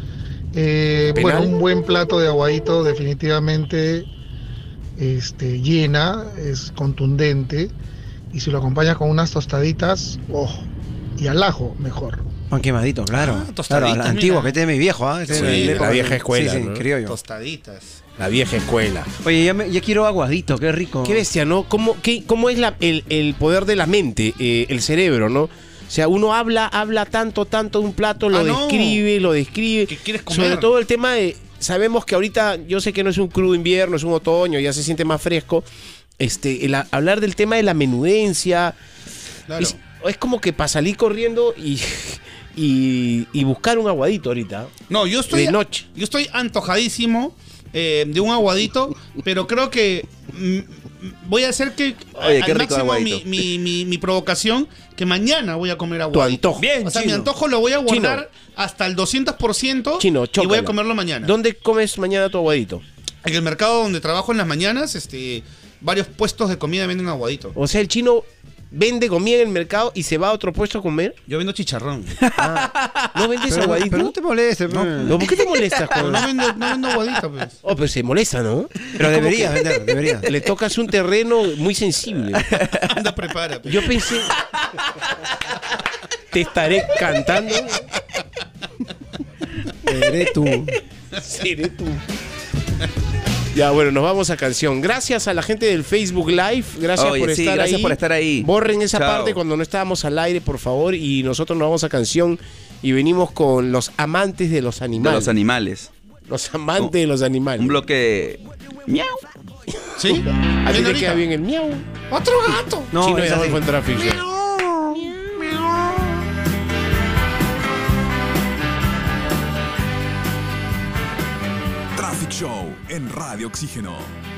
Eh, ¿Penal? bueno, un buen plato de aguadito definitivamente este, llena, es contundente. Y si lo acompañas con unas tostaditas, oh, y al ajo, mejor. Pan quemadito, claro. Ah, claro, tostaditas, la antigua mira. que tiene mi viejo, ¿ah? Este Sí, es de la época- vieja escuela, Sí, sí, ¿no? criollo. Tostaditas. La vieja escuela. Oye, ya, me- ya quiero aguadito, qué rico. Qué bestia, ¿no? ¿Cómo, qué, cómo es la, el, el poder de la mente, eh, el cerebro, ¿no? O sea, uno habla, habla tanto, tanto de un plato, lo Ah, no. describe, lo describe. ¿Qué quieres comer? Sobre todo el tema de, sabemos que ahorita, yo sé que no es un crudo invierno, es un otoño, ya se siente más fresco. Este, el a- hablar del tema de la menudencia, Claro. es, es como que para salir corriendo y, y, y buscar un aguadito ahorita. No, yo estoy. De noche. Yo estoy antojadísimo eh, de un aguadito, pero creo que mm, voy a hacer que Oye, qué al rico máximo mi, aguadito. mi, mi, mi provocación que mañana voy a comer Tu aguadito. antojo. Bien, O sea, mi chino. antojo lo voy a guardar Chino. hasta el doscientos por ciento Chino, y voy chócala. a comerlo mañana. ¿Dónde comes mañana tu aguadito? En el mercado donde trabajo en las mañanas, este, varios puestos de comida venden aguadito. O sea, el chino vende comida en el mercado y se va a otro puesto a comer. Yo vendo chicharrón. ¿No vendes Pero, aguadito? pero no te molestes, No, pues. No, ¿por qué te molestas Pero con no vendo, no vendo aguadito, pues. Oh, pero se molesta, ¿no? Pero Es como deberías que vender, deberías. Le tocas un terreno muy sensible. Anda, prepara. pues. Yo pensé. Te estaré cantando. Seré tú. Seré tú. Ya, bueno, nos vamos a canción. Gracias a la gente del Facebook Live. Gracias Oye, por sí, estar gracias ahí. por estar ahí. Borren esa Chao. parte cuando no estábamos al aire, por favor. Y nosotros nos vamos a canción y venimos con los amantes de los De animales. los animales. Los amantes de los animales. Un bloque. Miau. ¿Sí? A ti Ven te ahorita. queda bien el miau. ¡Otro gato! No, Chino es ya así. fue en tráfico. Traffic Show en Radio Oxígeno.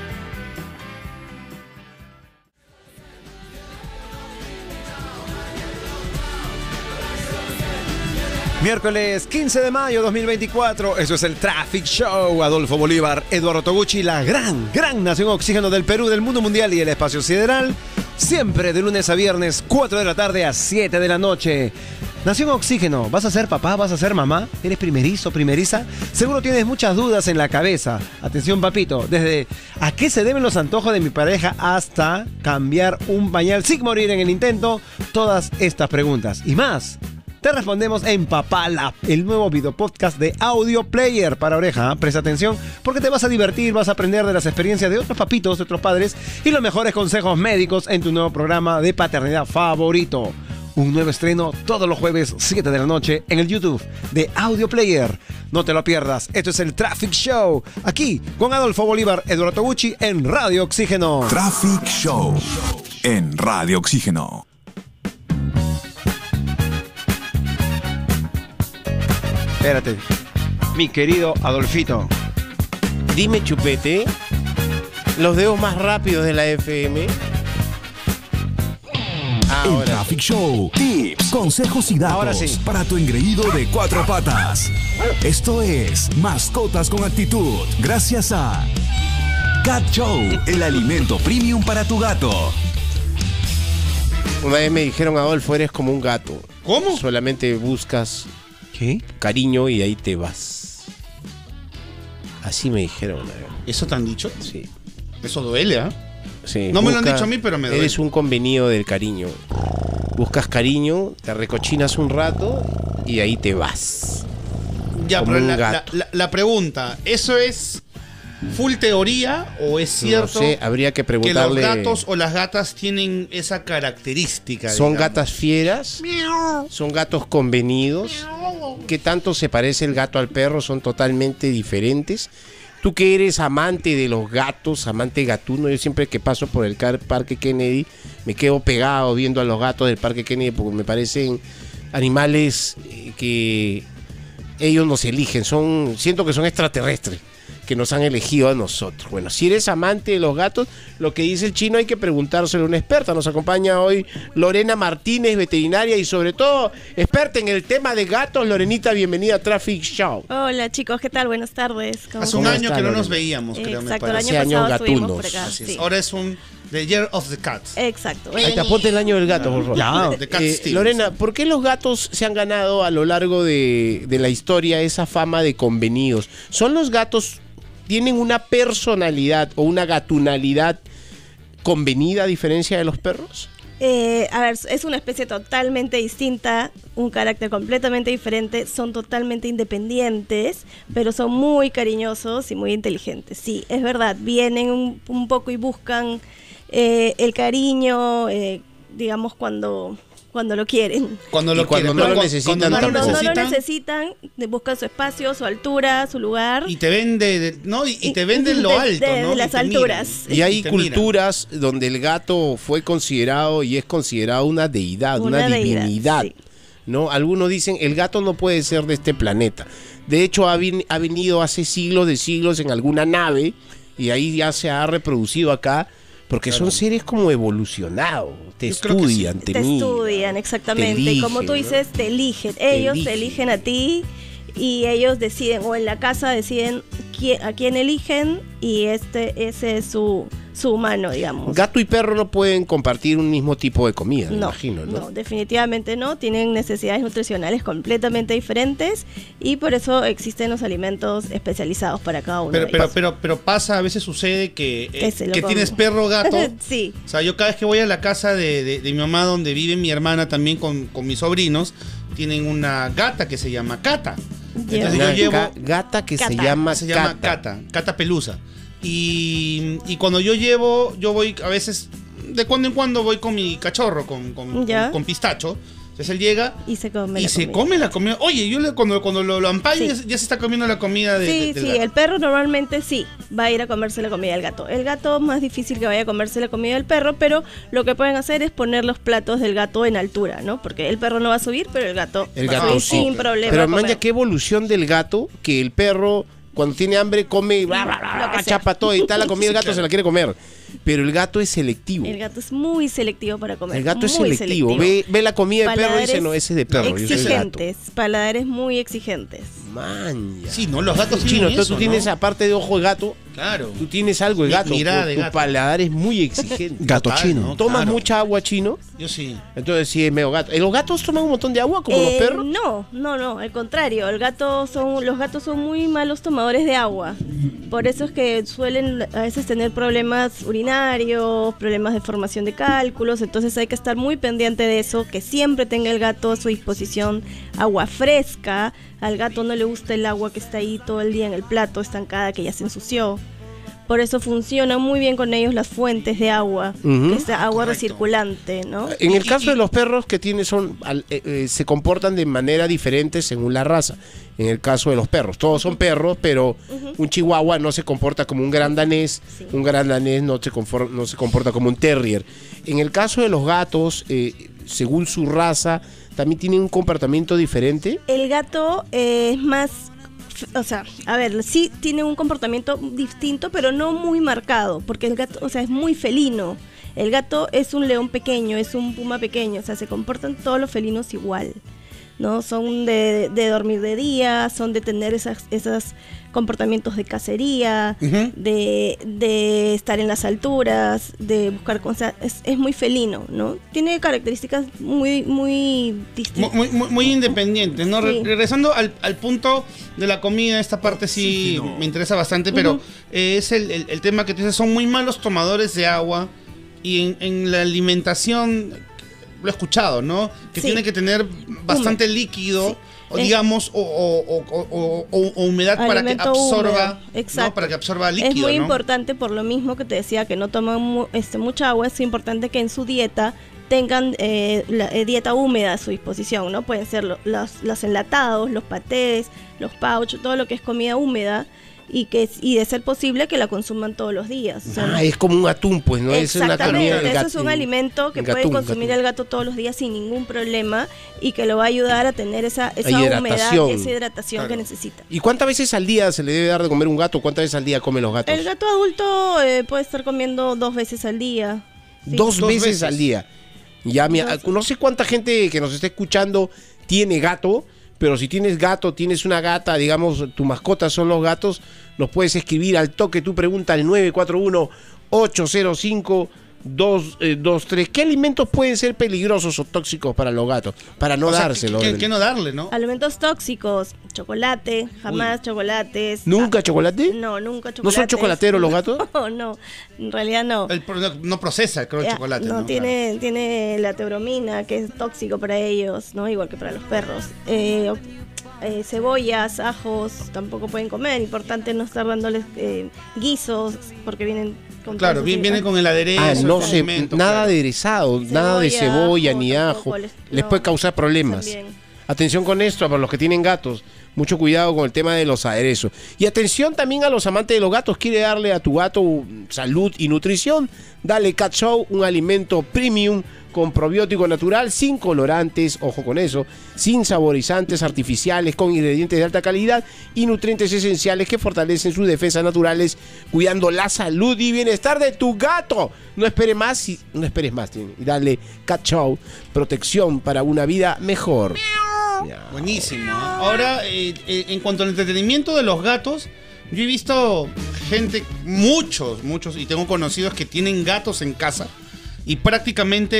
Miércoles quince de mayo dos mil veinticuatro, eso es el Traffic Show. Adolfo Bolívar, Eduardo Toguchi, la gran, gran nación oxígeno del Perú, del mundo mundial y el espacio sideral. Siempre de lunes a viernes, cuatro de la tarde a siete de la noche. Nación Oxígeno, ¿vas a ser papá? ¿Vas a ser mamá? ¿Eres primerizo, primeriza? Seguro tienes muchas dudas en la cabeza. Atención, papito, desde ¿a qué se deben los antojos de mi pareja? Hasta cambiar un pañal sin morir en el intento. Todas estas preguntas y más te respondemos en Papá Lab, el nuevo video podcast de Audio Player para oreja. ¿eh? Presta atención porque te vas a divertir, vas a aprender de las experiencias de otros papitos, de otros padres y los mejores consejos médicos en tu nuevo programa de paternidad favorito. Un nuevo estreno todos los jueves, siete de la noche, en el YouTube de Audio Player. No te lo pierdas, esto es el Traffic Show, aquí con Adolfo Bolívar, Eduardo Gucci en Radio Oxígeno. Traffic Show en Radio Oxígeno. Espérate, mi querido Adolfito. Dime, Chupete, los dedos más rápidos de la F M. El Traffic Show. Tips, consejos y datos Ahora sí. para tu engreído de cuatro patas. Esto es Mascotas con Actitud. Gracias a Cat Show, el alimento premium para tu gato. Una vez me dijeron, Adolfo, eres como un gato. ¿Cómo? Solamente buscas ¿Qué? cariño y ahí te vas. Así me dijeron una vez. ¿Eso te han dicho? Sí. Eso duele, ¿ah? ¿eh? Sí, no me lo han busca- dicho a mí, pero me duele. Eres un convenido del cariño. Buscas cariño, te recochinas un rato y ahí te vas. Ya, como pero un la, la, gato. la- la pregunta, ¿eso es full teoría o es cierto No sé, habría que preguntarle. que los gatos o las gatas tienen esa característica? Son digamos? gatas fieras, son gatos convenidos. ¿Qué tanto se parece el gato al perro? Son totalmente diferentes. Tú que eres amante de los gatos, amante gatuno, yo siempre que paso por el car- Parque Kennedy me quedo pegado viendo a los gatos del Parque Kennedy porque me parecen animales eh, que ellos nos eligen, son, siento que son extraterrestres, que nos han elegido a nosotros. Bueno, si eres amante de los gatos, lo que dice el chino hay que preguntárselo a una experta. Nos acompaña hoy Lorena Martínez, veterinaria y sobre todo experta en el tema de gatos. Lorenita, bienvenida a Traffic Show. Hola chicos, ¿qué tal? Buenas tardes. ¿Cómo Hace un están? año está, que no Lorena? nos veíamos, creo, me Exacto, el parece. año Hace años pasado estuvimos gatunos. por acá. Así es. Sí. Ahora es un The Year of the Cat. Exacto. Ahí te apunta el año del gato, por favor. Ya, de Cat Eh, Stevens. Lorena, ¿por qué los gatos se han ganado a lo largo de, de la historia esa fama de convenidos? ¿Son los gatos, tienen una personalidad o una gatunalidad convenida a diferencia de los perros? Eh, a ver, es una especie totalmente distinta, un carácter completamente diferente, son totalmente independientes, pero son muy cariñosos y muy inteligentes. Sí, es verdad, vienen un, un poco y buscan eh, el cariño, eh, digamos, cuando, cuando lo quieren. Cuando lo Y cuando quieren, no pero lo cu- necesitan cuando no lo Cuando no lo necesitan, necesitan, buscan su espacio, su altura, su lugar. y te vende, de- no, y, y te venden lo de- alto, de- ¿no? de Y las te alturas. miran. Y hay te miran. culturas donde el gato fue considerado y es considerado una deidad, una, Una deidad, divinidad. sí. ¿No? Algunos dicen el gato no puede ser de este planeta. De hecho, ha, vin- ha venido hace siglos de siglos en alguna nave y ahí ya se ha reproducido acá. Porque son seres como evolucionados, te Yo creo que sí. estudian, te, Te miden. estudian, exactamente. te y eligen, como tú ¿no? dices, te eligen. Ellos eligen. te eligen a ti y ellos deciden, o en la casa deciden qui- a quién eligen y este ese es su, su humano, digamos. Gato y perro no pueden compartir un mismo tipo de comida, me No, imagino, ¿no? no, definitivamente no. Tienen necesidades nutricionales completamente diferentes y por eso existen los alimentos especializados para cada uno. Pero, de pero, ellos. pero, pero pasa, a veces sucede que, eh, Que se lo que comen. tienes perro, gato. Sí. O sea, yo cada vez que voy a la casa de, de- de mi mamá, donde vive mi hermana también con, con mis sobrinos, tienen una gata que se llama Cata. Entonces Una yo llevo... ga- gata que se Cata. llama se llama Cata. Cata, Cata Pelusa. Y, y cuando yo llevo, yo voy a veces, de cuando en cuando voy con mi cachorro, con, con, Ya. con- con Pistacho. Entonces él llega Y se come y la se comida. come la comida. Oye, yo le- cuando, cuando lo, lo ampaño Sí. ya, se- ya se está comiendo la comida de, Sí, de- del sí, gato. el perro normalmente sí va a ir a comerse la comida del gato. El gato más difícil que vaya a comerse la comida del perro, pero lo que pueden hacer es poner los platos del gato en altura, ¿no? Porque el perro no va a subir, pero el gato El va a gato subir sí. sin problema. Pero a comer. maña, qué evolución del gato que el perro cuando tiene hambre come y bla, bla, bla, Lo que sea. chapa todo y tal la comida, el gato Claro. se la quiere comer. Pero el gato es selectivo. El gato es muy selectivo para comer. El gato es muy selectivo. Ve, ve la comida del perro y dice, Paladares no, ese es de perro. yo soy gato. Exigentes, paladares muy exigentes. Man, ya. Sí, no, los gatos Chino, tienen entonces eso, tú tienes, ¿no? aparte de ojo de gato, Claro. tú tienes algo de Mi- gato. mirada tu, de tu gato. paladar es muy exigente. Gato Total, chino. ¿no? ¿Tomas Claro. mucha agua, Chino? Yo sí. Entonces sí es medio gato. ¿Eh, ¿Los gatos toman un montón de agua como los Eh, perros? No, no, no, al contrario, el gato son, los gatos son muy malos tomadores de agua. Por eso es que suelen a veces tener problemas urinarios, problemas de formación de cálculos, entonces hay que estar muy pendiente de eso, que siempre tenga el gato a su disposición agua fresca. Al gato no le gusta el agua que está ahí todo el día en el plato, estancada, que ya se ensució. Por eso funcionan muy bien con ellos las fuentes de agua, Ujú. que es agua recirculante, ¿no? En el caso de los perros que tienen son al- eh, eh, se comportan de manera diferente según la raza. En el caso de los perros, todos son perros, pero un chihuahua no se comporta como un gran danés, un gran danés no se, confor- no se comporta como un terrier. En el caso de los gatos, eh, según su raza, también tienen un comportamiento diferente. El gato eh, es más, f- o sea, a ver, sí tiene un comportamiento distinto, pero no muy marcado, porque el gato, o sea, es muy felino. El gato es un león pequeño, es un puma pequeño, o sea, se comportan todos los felinos igual, ¿no? Son de, de dormir de día, son de tener esas, esos comportamientos de cacería, Ujú. de, de estar en las alturas, de buscar cosas, es, es muy felino, ¿no? Tiene características muy, muy distintas. Muy, muy, muy independientes, ¿no? Re- Sí. regresando al, al punto de la comida, esta parte sí, me interesa bastante, pero Ujú. eh, es el, el- el tema que tú dices, son muy malos tomadores de agua y en, en la alimentación, lo he escuchado, ¿no? Que Sí. tiene que tener bastante Húmedo. líquido, o Es- digamos, o, o- o- o- o- o humedad para que Alimento absorba, húmedo, exacto. ¿no? Para que absorba líquido, Es muy ¿no? importante, por lo mismo que te decía que no toman mu- este, mucha agua, es importante que en su dieta tengan eh, la eh, dieta húmeda a su disposición, ¿no? Pueden ser lo- los, los enlatados, los patés, los pouch, todo lo que es comida húmeda y que y de ser posible que la consuman todos los días. O sea, Ah, es como un atún, pues, ¿no? Es una comida Exactamente, del eso gato. es un alimento que un puede gatún, consumir gatún. el gato todos los días sin ningún problema y que lo va a ayudar a tener esa, esa humedad, hidratación. esa hidratación Claro. que necesita. ¿Y cuántas veces al día se le debe dar de comer un gato? ¿Cuántas veces al día comen los gatos? El gato adulto eh, puede estar comiendo dos veces al día. Sí. Dos, veces, al día. Ya, mira, no sé cuánta gente que nos está escuchando tiene gato, pero si tienes gato, tienes una gata, digamos, tu mascota son los gatos, nos puedes escribir al toque tu pregunta al nueve cuatro uno, ocho cero cinco, dos dos tres. ¿Qué alimentos pueden ser peligrosos o tóxicos para los gatos? Para no O sea, dárselo. ¿qué- qué no darle, no? Alimentos tóxicos, chocolate, jamás chocolates. ¿Nunca chocolate? No, nunca chocolate. ¿No son chocolateros los gatos? No, no, en realidad no. El pro- no, no procesa, creo, el Eh, chocolate, no, ¿no? tiene, tiene la teobromina, que es tóxico para ellos, ¿no? Igual que para los perros. Eh, o- eh, cebollas, ajos, tampoco pueden comer. Importante no estar dándoles eh, guisos, porque vienen con Claro, todos bien, esos- viene con el aderezo. Ah, no el sé, condimento, nada claro. aderezado, nada de Cebolla, cebolla ajo, ni ajo. tampoco les- Les no, puede causar problemas. también. Atención con esto, para los que tienen gatos. Mucho cuidado con el tema de los aderezos. Y atención también a los amantes de los gatos. ¿Quiere darle a tu gato salud y nutrición? Dale Cat Show, un alimento premium con probiótico natural, sin colorantes, ojo con eso, sin saborizantes artificiales, con ingredientes de alta calidad y nutrientes esenciales que fortalecen sus defensas naturales, cuidando la salud y bienestar de tu gato. No esperes más y no esperes más. Y dale Cat Show, protección para una vida mejor. Buenísimo. Ahora, eh, eh, en cuanto al entretenimiento de los gatos, yo he visto gente, muchos, muchos, y tengo conocidos que tienen gatos en casa y prácticamente,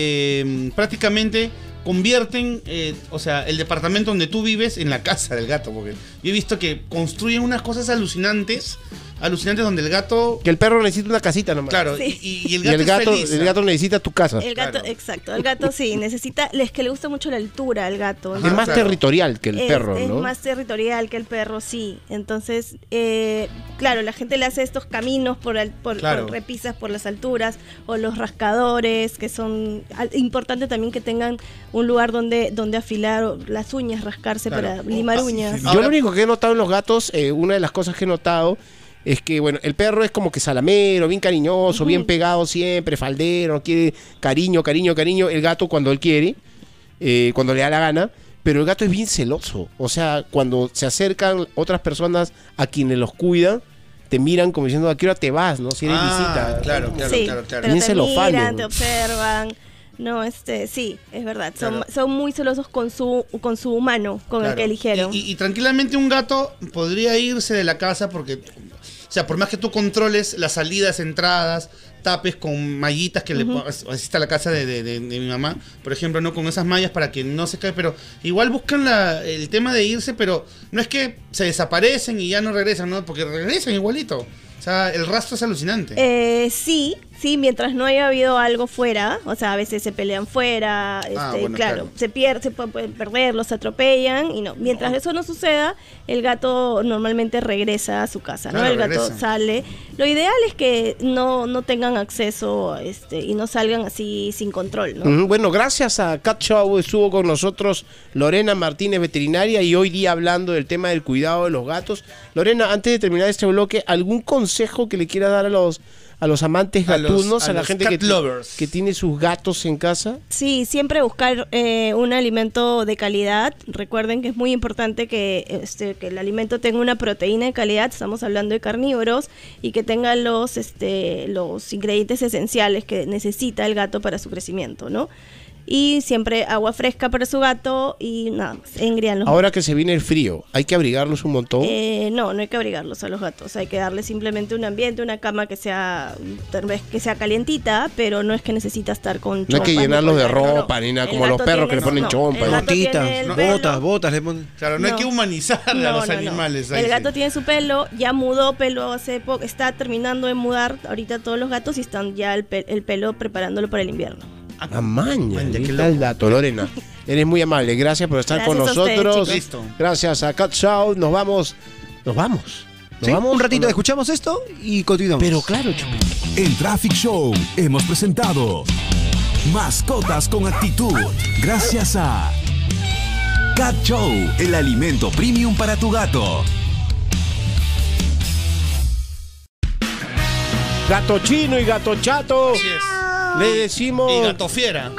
eh, prácticamente convierten, eh, o sea, el departamento donde tú vives en la casa del gato, porque yo he visto que construyen unas cosas alucinantes, alucinantes donde el gato... Que el perro necesita una casita nomás. Claro, Sí. y, y el Y gato, el gato, es feliz. el gato necesita tu casa. El gato, exacto. El gato sí, necesita, es que le gusta mucho la altura al gato. Es más territorial que el Es- perro, es ¿no? más territorial que el perro, sí. Entonces, eh, claro, la gente le hace estos caminos por, al- por, Claro. por repisas por las alturas o los rascadores, que son al- importante también que tengan un lugar donde, donde afilar o las uñas, rascarse Claro. para limar uñas. Yo lo único que he notado en los gatos, eh, una de las cosas que he notado es que, bueno, el perro es como que salamero, bien cariñoso, bien pegado siempre, faldero, quiere cariño, cariño, cariño. El gato cuando él quiere, eh, cuando le da la gana, pero el gato es bien celoso. O sea, cuando se acercan otras personas a quienes los cuidan, te miran como diciendo, ¿a qué hora te vas? ¿No? Si eres Ah, visita. claro, claro, Sí, claro, claro. pero Bien te celofán, miran, ¿no? te observan. No, este, sí, es verdad. Son, Claro. son muy celosos con su, con su humano, con el Claro. que eligieron. Y, y- y tranquilamente un gato podría irse de la casa porque, o sea, por más que tú controles las salidas, entradas, tapes con mallitas que le Ujú. pongas, así está la casa de, de- de- de mi mamá, por ejemplo, no con esas mallas para que no se caiga, pero igual buscan la- el tema de irse, pero no es que se desaparecen y ya no regresan, ¿no? Porque regresan igualito. O sea, el rastro es alucinante. Eh, sí, sí, mientras no haya habido algo fuera, o sea, a veces se pelean fuera, este, Ah, bueno, claro, claro. se pierde, se pu- pueden perder, los atropellan y no. Mientras eso no suceda, el gato normalmente regresa a su casa, ¿no? Claro, El gato regresa. sale. Lo ideal es que no, no tengan acceso, este, y no salgan así sin control, ¿no? Ujú, Bueno, gracias a Cat Show estuvo con nosotros Lorena Martínez, veterinaria, y hoy día hablando del tema del cuidado de los gatos. Lorena, antes de terminar este bloque, ¿algún consejo que le quiera dar a los a los amantes A los- gatunos, a, a la los gente que, cat lovers? que tiene sus gatos en casa? Sí, siempre buscar eh, un alimento de calidad. Recuerden que es muy importante que, este, que el alimento tenga una proteína de calidad. Estamos hablando de carnívoros y que tenga los, este, los ingredientes esenciales que necesita el gato para su crecimiento, ¿no? Y siempre agua fresca para su gato y nada más, engríanlos. Ahora que se viene el frío, ¿hay que abrigarlos un montón? Eh, no, no hay que abrigarlos a los gatos. Hay que darle simplemente un ambiente, una cama que sea tal vez que sea calientita, pero no es que necesita estar con No hay que chompas ni llenarlos de con- no, no. ropa ni nada, El como los gato perros que tiene- le ponen no, chompa. el gato tiene el pelo- botas, botas le ponen. Claro, no, hay No. que humanizar a No, los no, no. animales. ahí El sí. gato tiene su pelo, ya mudó pelo hace poco, está terminando de mudar ahorita todos los gatos y están ya el, pe- el pelo preparándolo para el invierno. Amaña, ahí está el dato, Lorena. Eres muy amable, gracias por estar con Gracias a ustedes, nosotros. chicos. Listo. Gracias a Cat Show, nos vamos, nos vamos. Nos Sí, vamos un ratito, con la- escuchamos esto y continuamos. Pero claro, chup. En Traffic Show hemos presentado Mascotas con Actitud. Gracias a Cat Show, el alimento premium para tu gato. Gato chino y gato chato. Así es. Le decimos. Y gato fiera.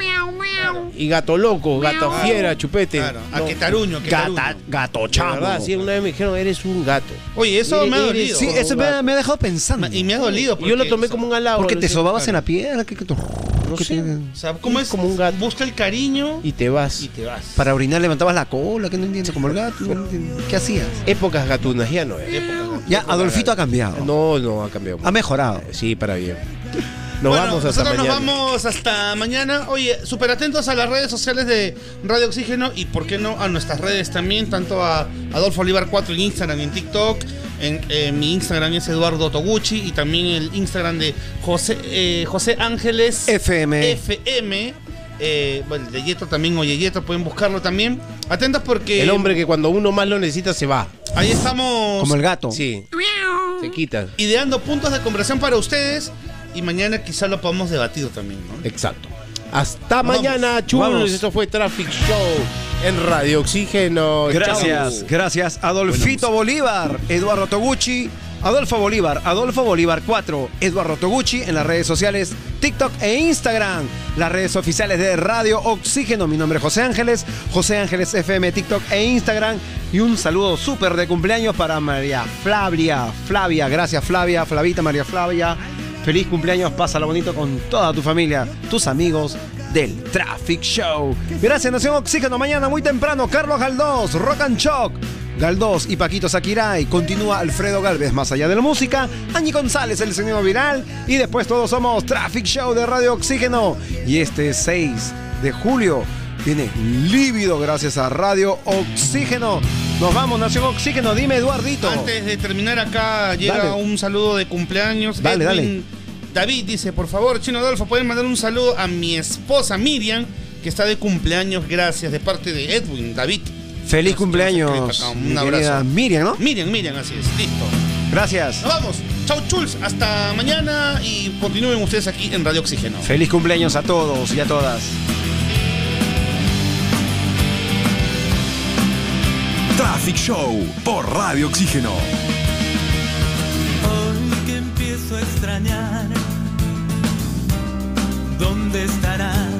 Y gato loco, gato fiera, chupete. Claro, a No. que taruño, a que taruño. Gata, gato De chamo. verdad, sí, una vez me dijeron, eres un gato. Oye, eso Eres- me ha eres dolido. Sí, un eso me, gato. me ha dejado pensando. Y me ha dolido. Y yo lo porque, tomé o sea, como un halago. Porque no te sé. sobabas claro. en la piedra. que- que- No que sé. te- O sea, ¿cómo es? Como un gato. Busca el cariño Y te vas. y te vas. Para orinar levantabas la cola, que no entiendo, como el gato. no entiendo. ¿Qué hacías? Épocas gatunas, ya no es. Ya, Adolfito ha cambiado. No, no, ha cambiado. Ha mejorado. Sí, para bien. Nos Bueno, vamos hasta nosotros mañana. nos vamos hasta mañana. Oye, súper atentos a las redes sociales de Radio Oxígeno y, ¿por qué no?, a nuestras redes también, tanto a Adolfo Olivar cuatro en Instagram y en TikTok. En, eh, mi Instagram es Eduardo Toguchi y también el Instagram de José, eh, José Ángeles F M. F M. Eh, bueno, de Yeto también, oye Yeto, pueden buscarlo también. Atentos porque El hombre que cuando uno más lo necesita se va. ahí estamos Como el gato. Sí. Se quita. ideando puntos de conversación para ustedes y mañana quizá lo podamos debatir también, ¿no? Exacto. Hasta Nos mañana, vamos. chulos. Vamos. Esto fue Traffic Show en Radio Oxígeno. Gracias, Chau. gracias. Adolfito Bolívar, Eduardo Toguchi, Adolfo Bolívar, Adolfo Bolívar cuatro, Eduardo Toguchi en las redes sociales, TikTok e Instagram, las redes oficiales de Radio Oxígeno. Mi nombre es José Ángeles, José Ángeles F M, TikTok e Instagram. Y un saludo súper de cumpleaños para María Flavia, Flavia, gracias Flavia, Flavita, María Flavia. Feliz cumpleaños, pásalo bonito con toda tu familia, tus amigos del Traffic Show. Gracias, Nación Oxígeno. Mañana muy temprano, Carlos Galdós, Rock and Shock. Galdós y Paquito Sakirai. Continúa Alfredo Galvez, más allá de la música. Añi González, el sonido viral. Y después todos somos Traffic Show de Radio Oxígeno. Y este seis de julio viene lívido gracias a Radio Oxígeno. Nos vamos, Nación Oxígeno. Dime, Eduardito. Antes de terminar acá, llega Dale. un saludo de cumpleaños. Dale, Edwin David dice, por favor, Chino Adolfo, pueden mandar un saludo a mi esposa Miriam, que está de cumpleaños, gracias, de parte de Edwin David. Feliz Nos- cumpleaños, nos escribe acá, mi un querida abrazo. Miriam, ¿no? Miriam, Miriam, así es, listo. Gracias. Nos vamos. Chau, chuls. Hasta mañana y continúen ustedes aquí en Radio Oxígeno. Feliz cumpleaños a todos y a todas. Traffic Show por Radio Oxígeno. Hoy que empiezo a extrañar, ¿dónde estará